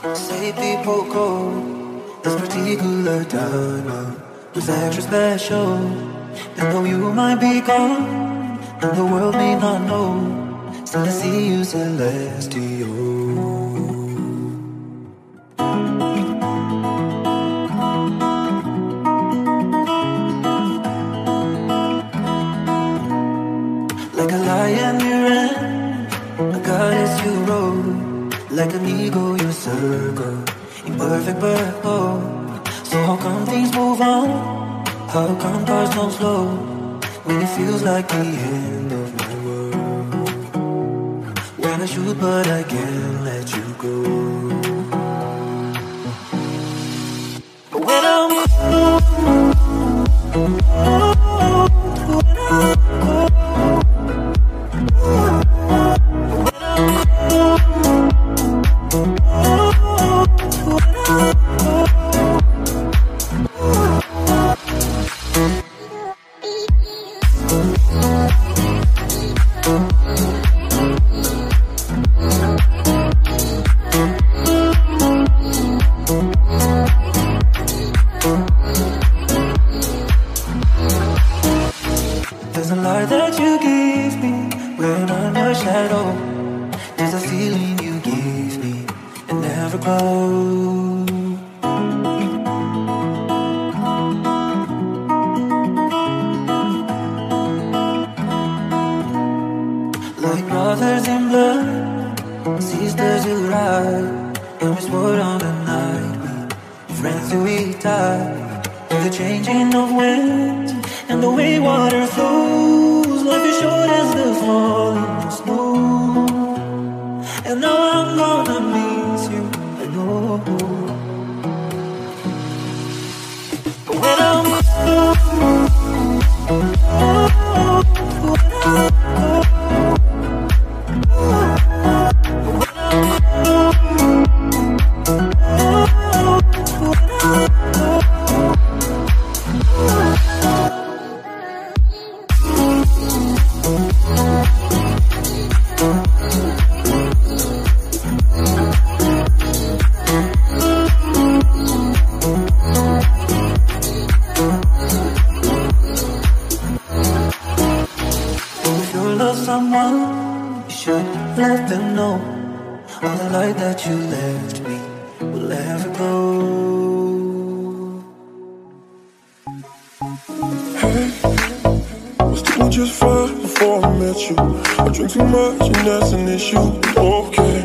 Say people go this particular time was extra special. And though you might be gone and the world may not know, still I see you celestial. Like a lion you ran, a goddess you rode, like an eagle you circle, in perfect purple. So how come things move on? How come cars don't slow when it feels like the end of my world? When I shoot but I can't let you go. When I'm cold, when I'm cold. There's a light that you give me when I'm your shadow. There's a feeling you give me and never goes. Like brothers in blood, sisters who ride, and we swore on the night, we friends who we die. With the changing of winds and the way water flows, life is short as the falling snow. And now I'm gonna miss you, I know. But when I'm cold, when I'm cold, someone, you should let them know all the light that you left me will never go. Hey, was doing just fine before I met you. I drink too much and that's an issue. Okay.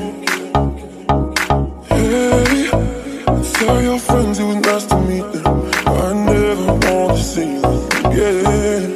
Hey, tell your friends it was nice to meet them. I never want to see them again.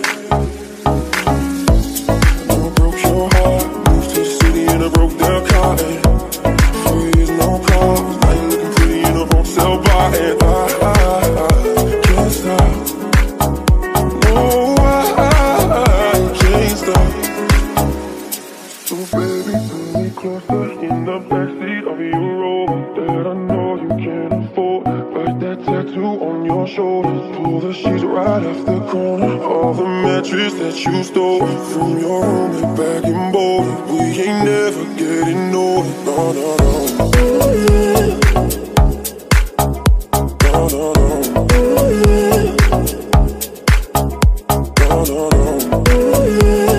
That you stole from your roommate back in Boulder. We ain't never getting older. No, no, no. Oh, yeah. No, no, no. Oh, yeah. No, no, no. Oh, yeah.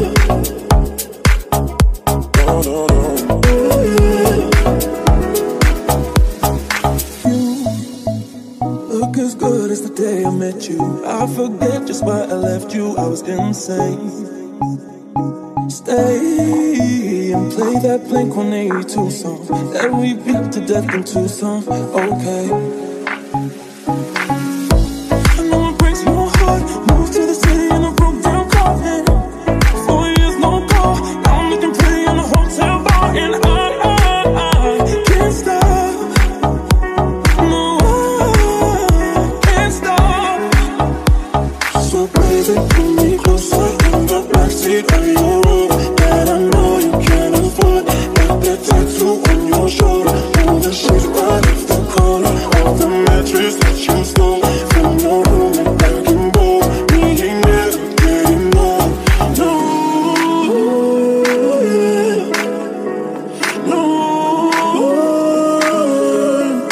No, no, no. Oh, yeah. You look as good as the day I met you. I forget just why I left you. I was insane. Stay and play that Blink one eighty-two song that we beat to death in Tucson. Okay. I know it breaks your heart. Moved to the city in a broke down car. And four years no call. Now I'm looking pretty in a hotel bar, and I, I, I can't stop. No, I can't stop. So baby, pull me closer in the backseat of your room that I know you can't afford. Got that tattoo on your shoulder, all the shit right off the corner, all the mattress that you stole from your room and back in Bold. We ain't never getting old. No, yeah. No,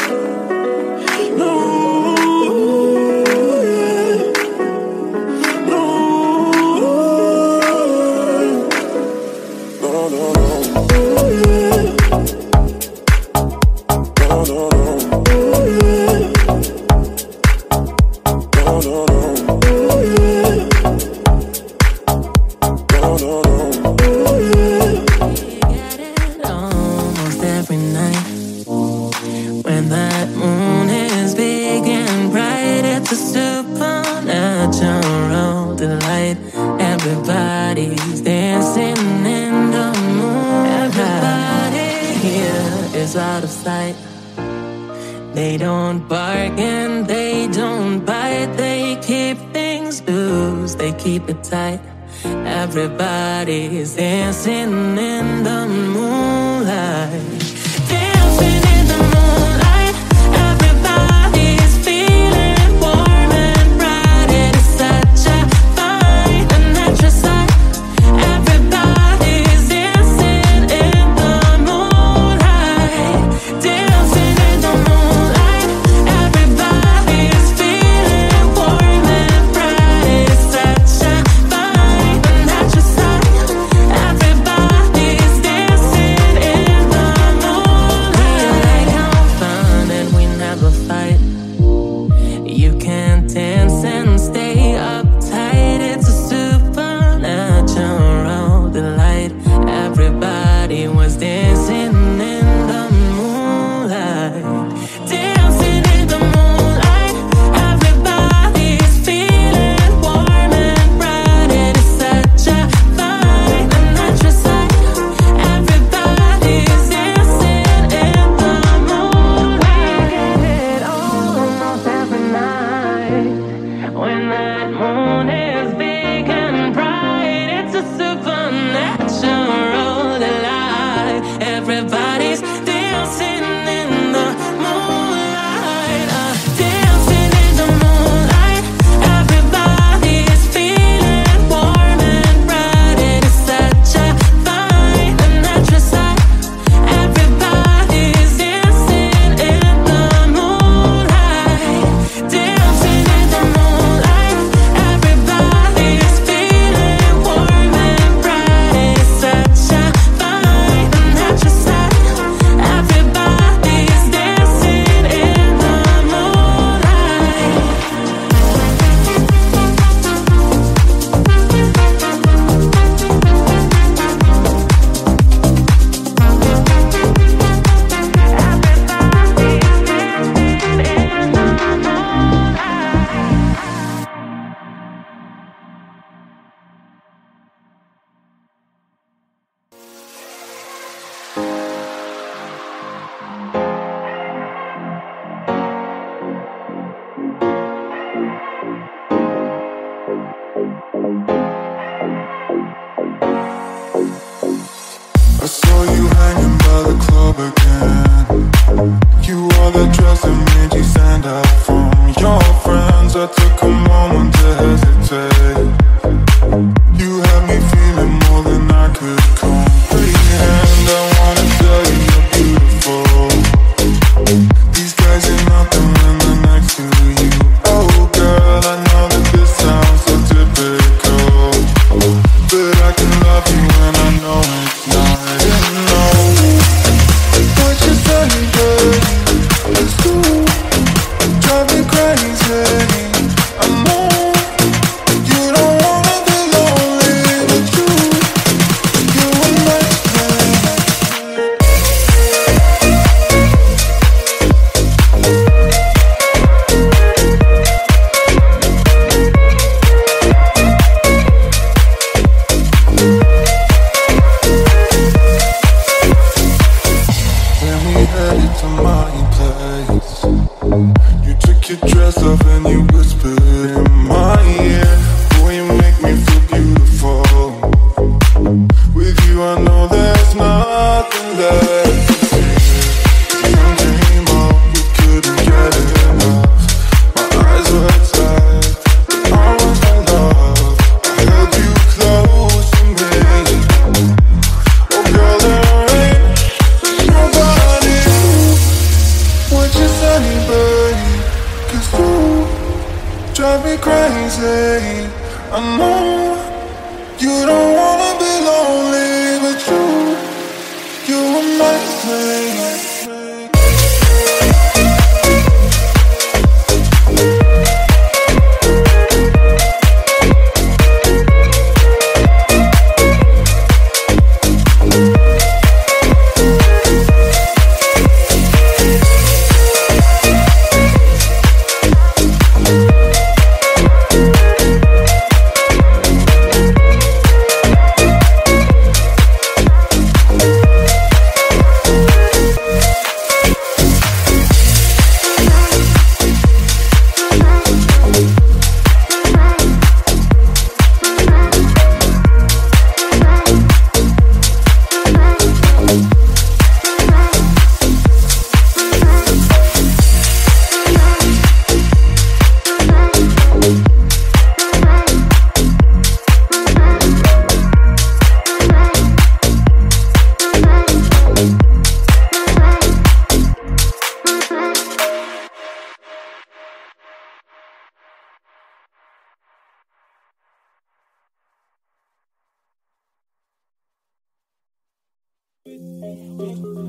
They don't bargain, they don't bite, they keep things loose, they keep it tight. Everybody's dancing in the moonlight. Dancing in the moonlight. Everybody's feeling warm and bright. It is such a fine and natural sight. Everybody's dancing in the moonlight. Dancing in the moonlight. Everybody's feeling warm and bright. It is such a fine and natural sight. Everybody's dancing in the moonlight. We like how fun and we never fight. You can't dance and stay uptight. It's a supernatural delight. Everybody was dancing in the moonlight. Dancing in the moonlight. Everybody's feeling warm and bright. It is such a fine and natural sight. Everybody's dancing in the moonlight. We get it almost every night. When that moon is big and bright, it's a supernatural delight. Everybody's dancing in the moonlight. uh, Dancing in the moonlight. Everybody's feeling warm and bright. It is such a fine and natural sight. Everybody's dancing in the moonlight. Dancing in the moonlight. Everybody's feeling warm and bright. It is such a fine and natural sight. Everybody's dancing in the moonlight. I saw you hanging by the club again. You wore the dress that made you stand out from your friends. I took a moment to hesitate. You had me feeling more than I could comprehend. I wanna tell you you're beautiful. These guys ain't nothing when they're next to you. Oh girl, I know that this sounds so typical, but I can love you when I know it's not enough. What you say, baby, it's cool. Drive me crazy. I know you don't wanna be lonely, but you, you were next to me. When we headed to my place, you took your dress off and you whispered in my ear, boy, you make me feel beautiful. With you I know there's nothing left to fear. Can't dream of, we couldn't get enough. My eyes were tight, but I was in love. I held you close to me. Oh girl, there ain't nobody. What you say, baby? 'Cause you drive me crazy. I know you don't wanna be lonely, but you, you amaze me.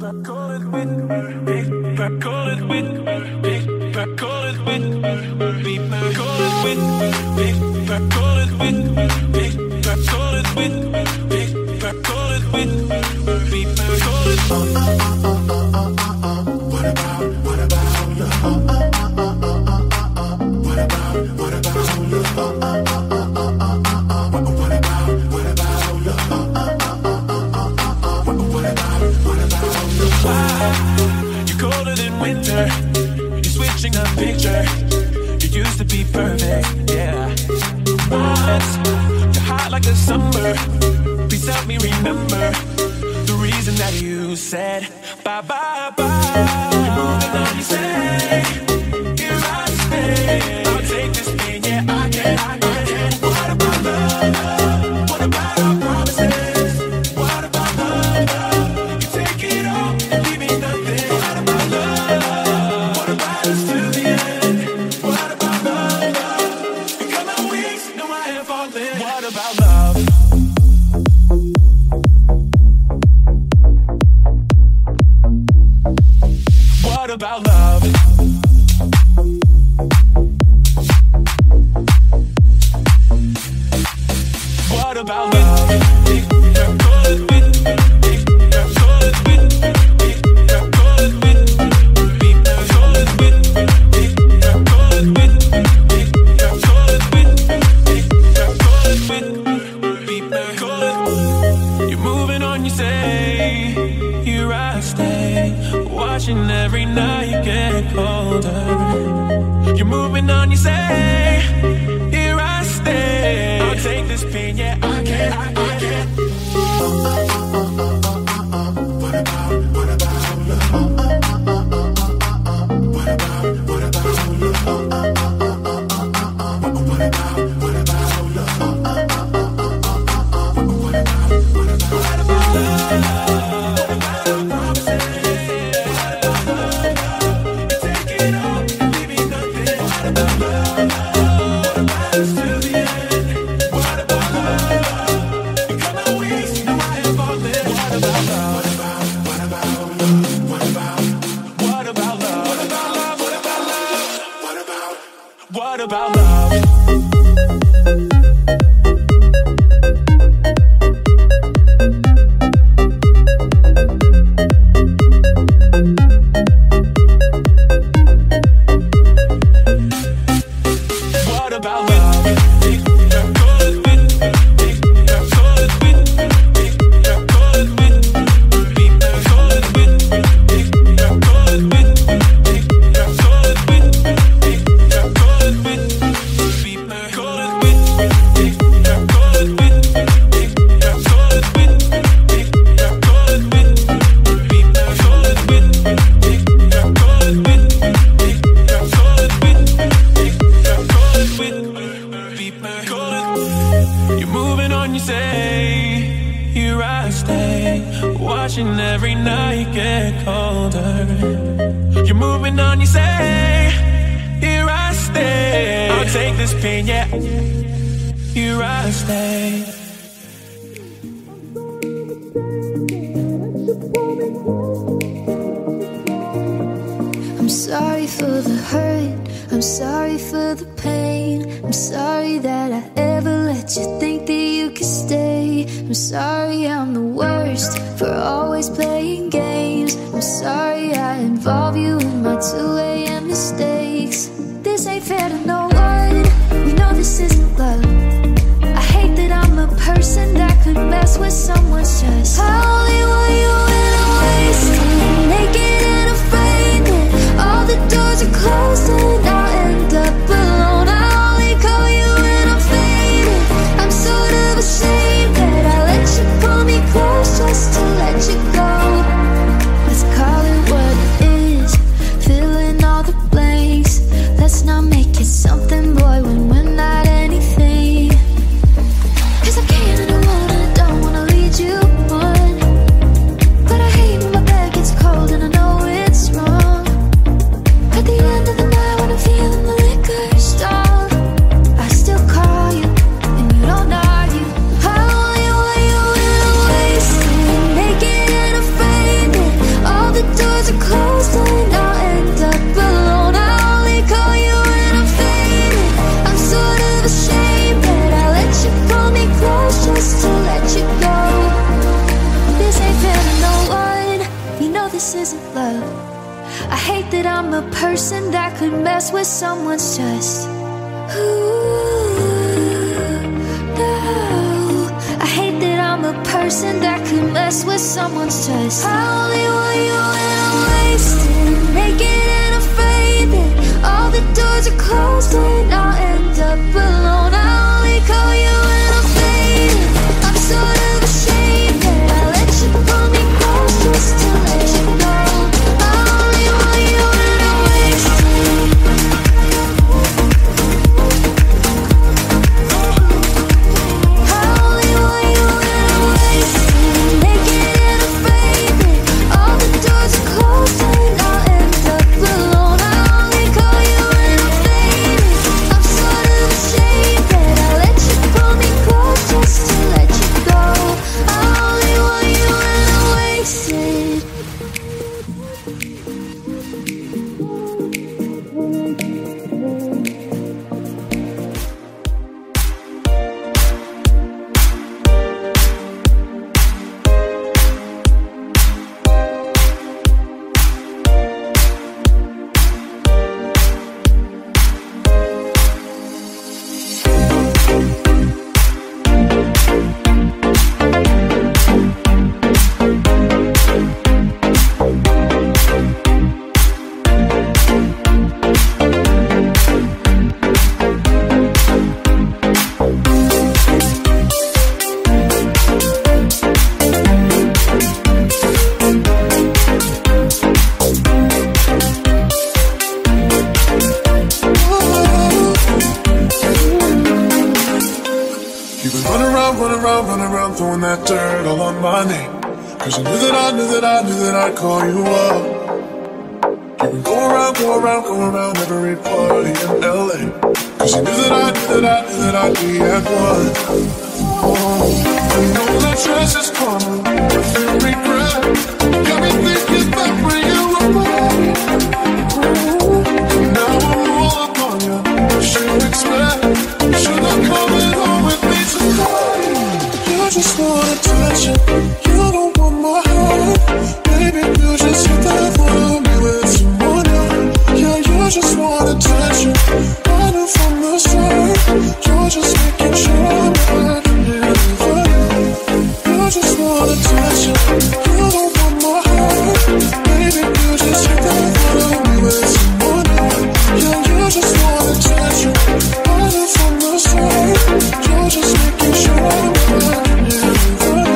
Cause I can't and I wanna, don't wanna lead you on. person that could mess with someone's trust. Ooh, no. I hate that I'm a person that could mess with someone's trust. I only want you when I'm wasted, naked and afraid that all the doors are closed and I'll end up alone. I only call you when I'm faded. I'm sort of ashamed that I let you pull me close just to let you go. I only want you when I'm wasted. I only want you when I'm wasted, naked and afraid that all the doors are closed and I'll end up alone. I only call you when I'm faded. I'm sort of ashamed that I let you pull me close just to let you go. I only want you when I'm wasted. You've been running around, running around, running around, throwing that dirt all on my name. Cause you knew that I knew that I knew that I'd call you up. You've been going around, going around, going around every party in L A. Cause you knew that I knew that I knew that I'd be at one. Oh, I know that stress is coming with your regret. Got me thinking back when you were born. Now I'm all up on you. What you expect? Should I come in home with me tonight? You just want attention. You don't want my heart. Baby, you just hit that for me with someone else. Yeah, you just want attention. I knew from the start. You're just making sure I'm not here for you. You just want attention. You don't want my heart. Baby, you just hit that for me with someone else. Yeah, you just want attention. I knew from the start. You're just making sure I'm not here for you.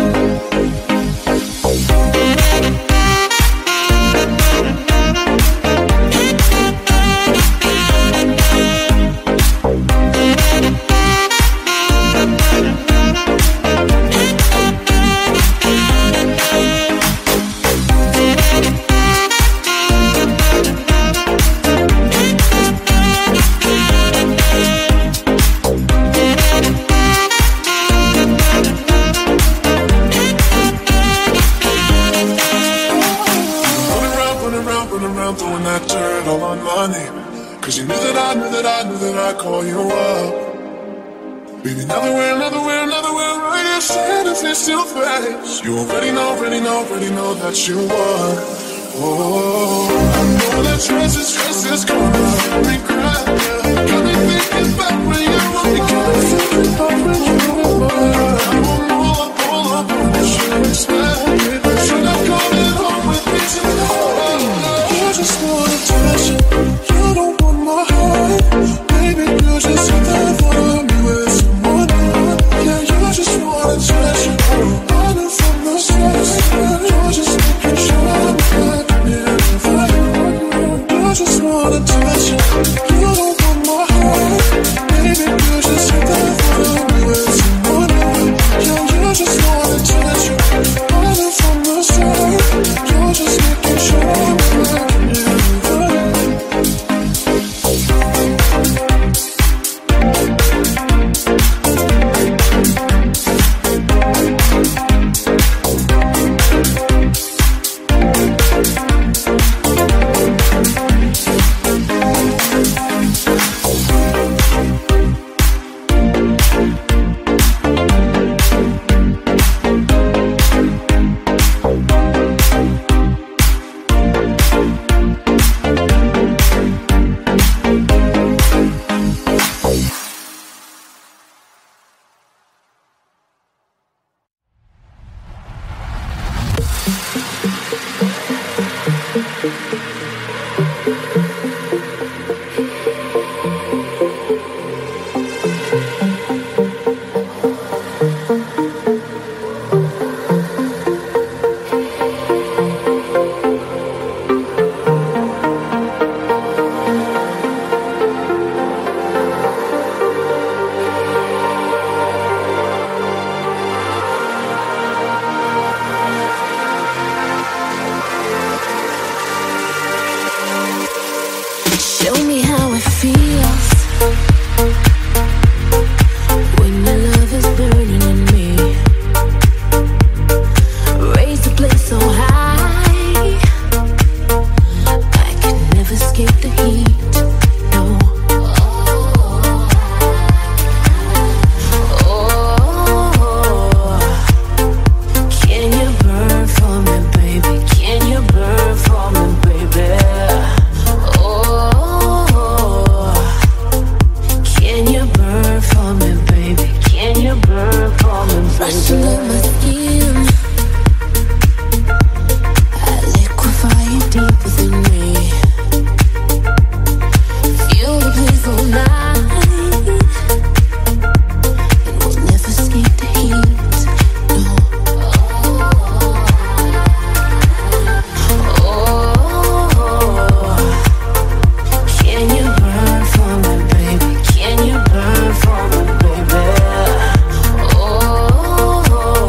Throwing that dirt all on my name. Cause you knew that I knew that I knew that I'd call you up. Baby, another way, another way, another way, right here, saying if it's still face. You already know, already know, already know that you won. Oh, I know that stress is, stress is gonna regret. Got me thinking back when you were mine. Got me thinking back when you were mine. I won't pull up, pull up on what you expect. Should I come in home with me tonight? You just want attention. You don't want my heart. Baby, you just hit that for me with someone else. Yeah, you just want attention. I knew from the start. You're just making sure I'm not here for you. You just want attention. You don't want my heart. Baby, you just hit that for me with someone else. Yeah, you just want attention. I knew from the start. You're just making sure I'm not here for you. Show me how it feels when your love is burning in me. Raise the place so high, I can never escape the heat. No. Oh, can you burn for me, baby? Can you burn for me, baby? Oh, can you burn for me, baby? Can you burn for me, baby? Rush under my skin, I liquefy you deep within me. Feel the blaze all night, and we'll never escape the heat. No. Oh, can you burn for me, baby? Can you burn for me, baby? Oh,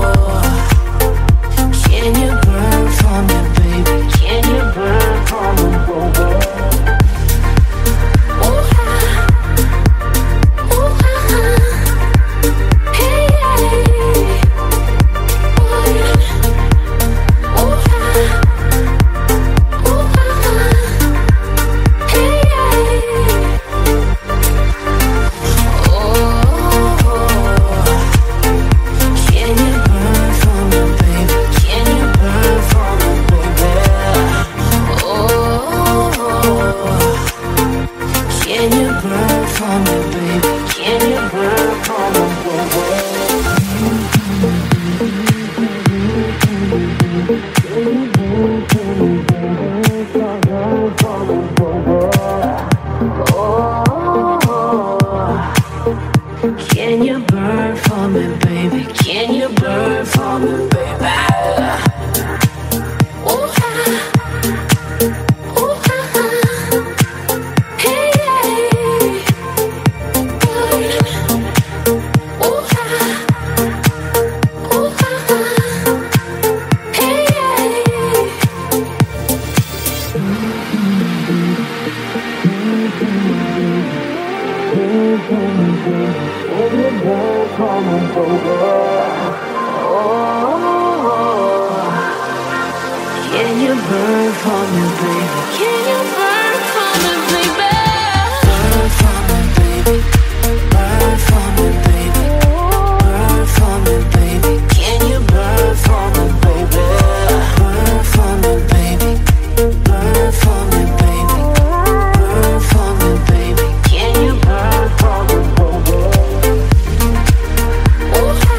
can you burn for me, baby? Can you burn for me, baby? Oh, oh, hey, oh, can you burn for me, baby? Can you burn for me, baby? Oh, can you burn for me, baby? Can you burn for me, can you burn for me, baby? Can you burn for me, baby? Oh, oh, hey, oh, oh, hey. Can you burn for me, baby? Can you burn for me, baby? Burn for me, baby. Burn for me, baby. Burn for me, baby. Can you burn for me, baby? Burn for me, baby. Burn for me, baby. Burn for me, baby. Can you burn for me, baby? Oh,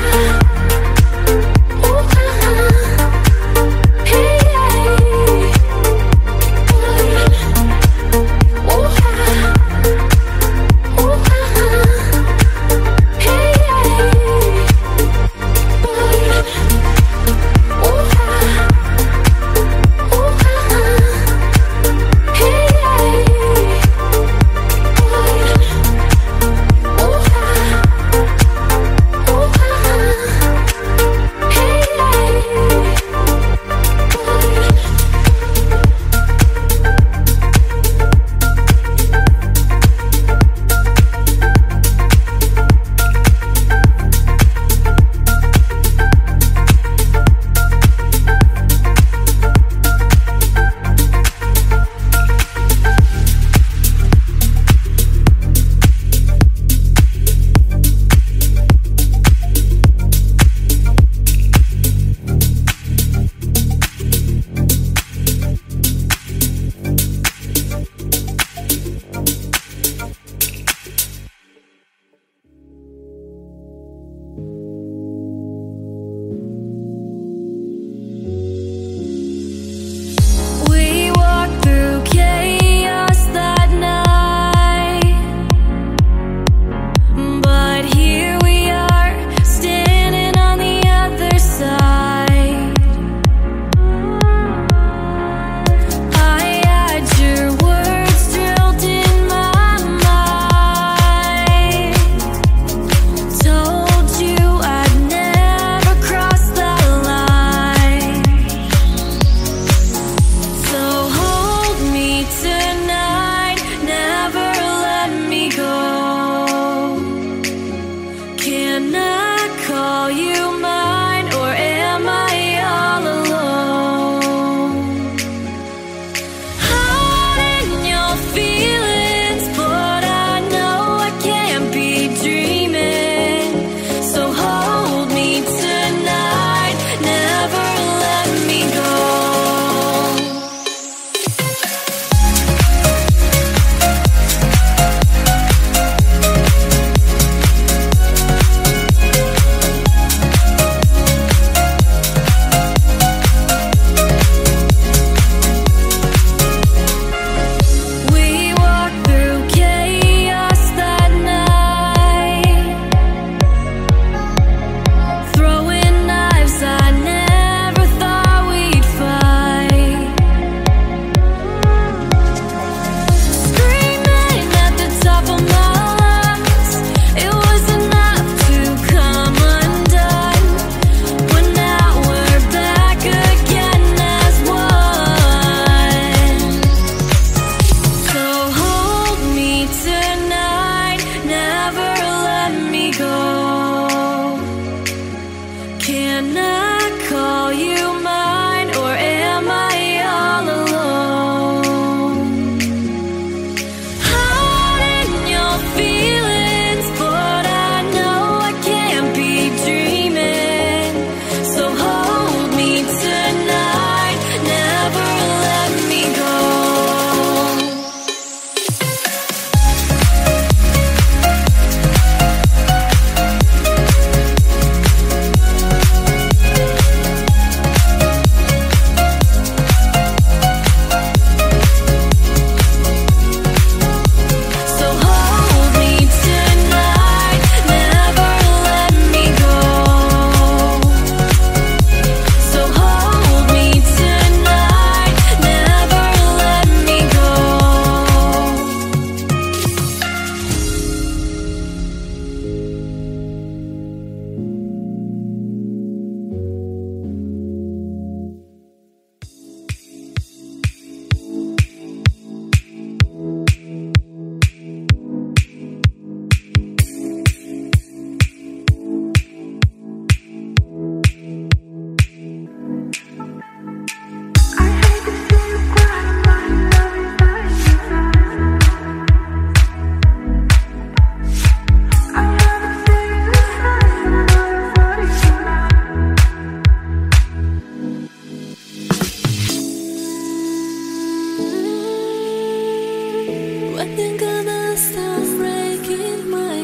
you gonna stop breaking my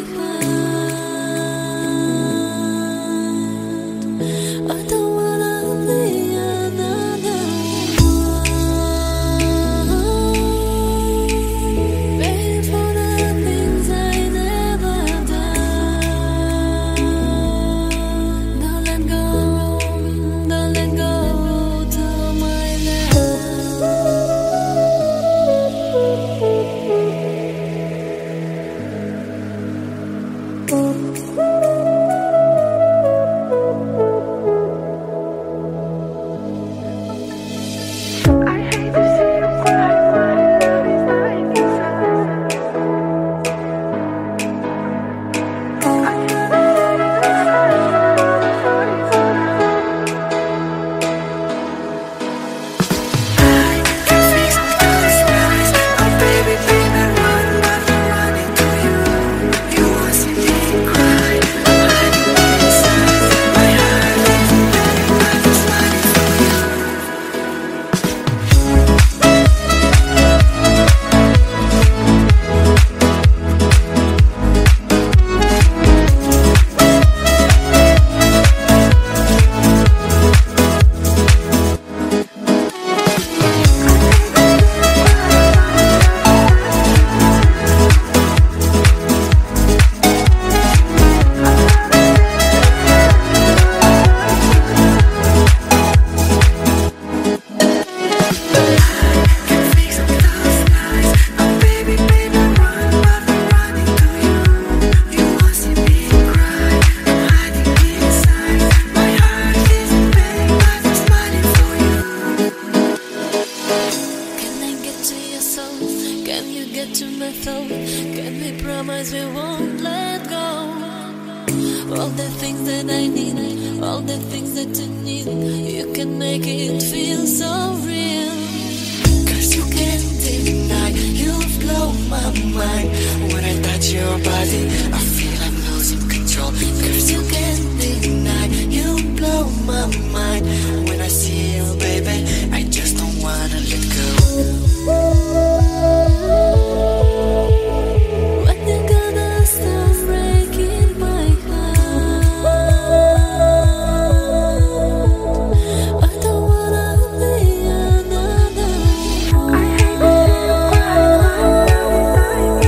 heart? I don't wanna be another one. Pay for the things I never done. Don't let go, don't let go to my all the things that I need, all the things that you need. You can make it feel so real. Cause you can't deny, you blow my mind. When I touch your body, I feel I'm losing control. Cause you can't deny, you blow my mind. When I see you, baby, I just don't wanna let go. I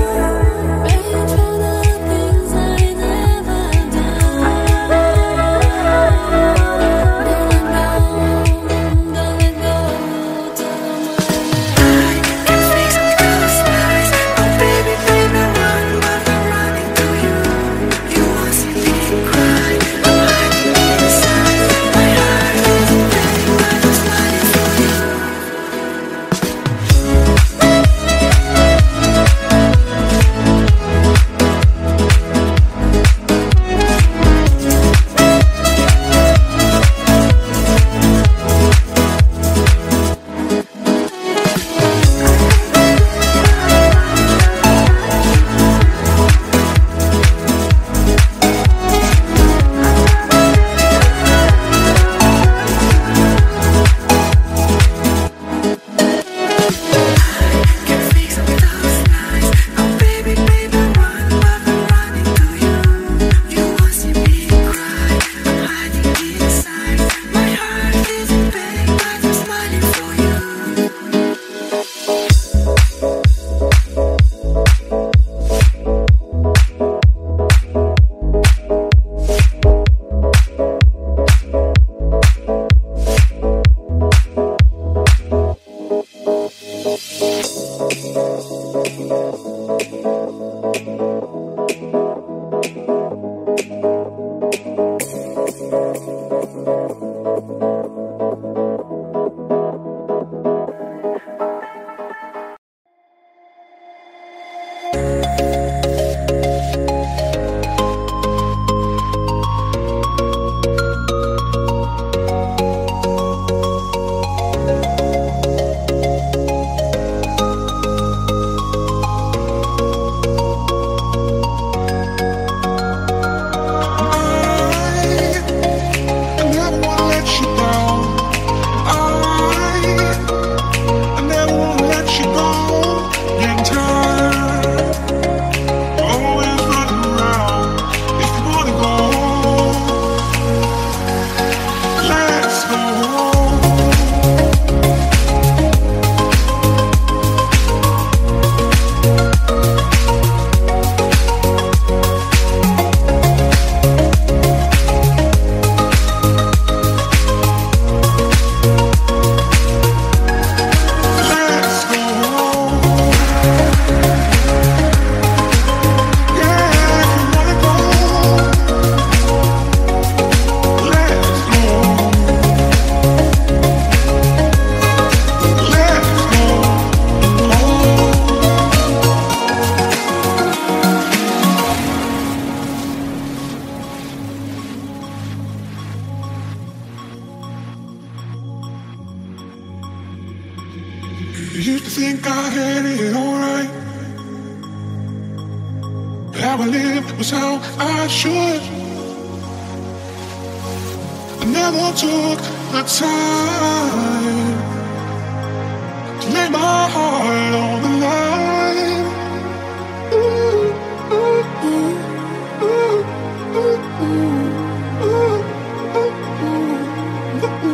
how I lived was how I should. I never took the time to lay my heart on the line. Ooh, ooh, ooh, ooh, ooh, ooh, ooh,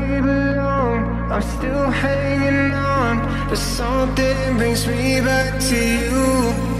we belong. I'm still hanging on, but something brings me back to you.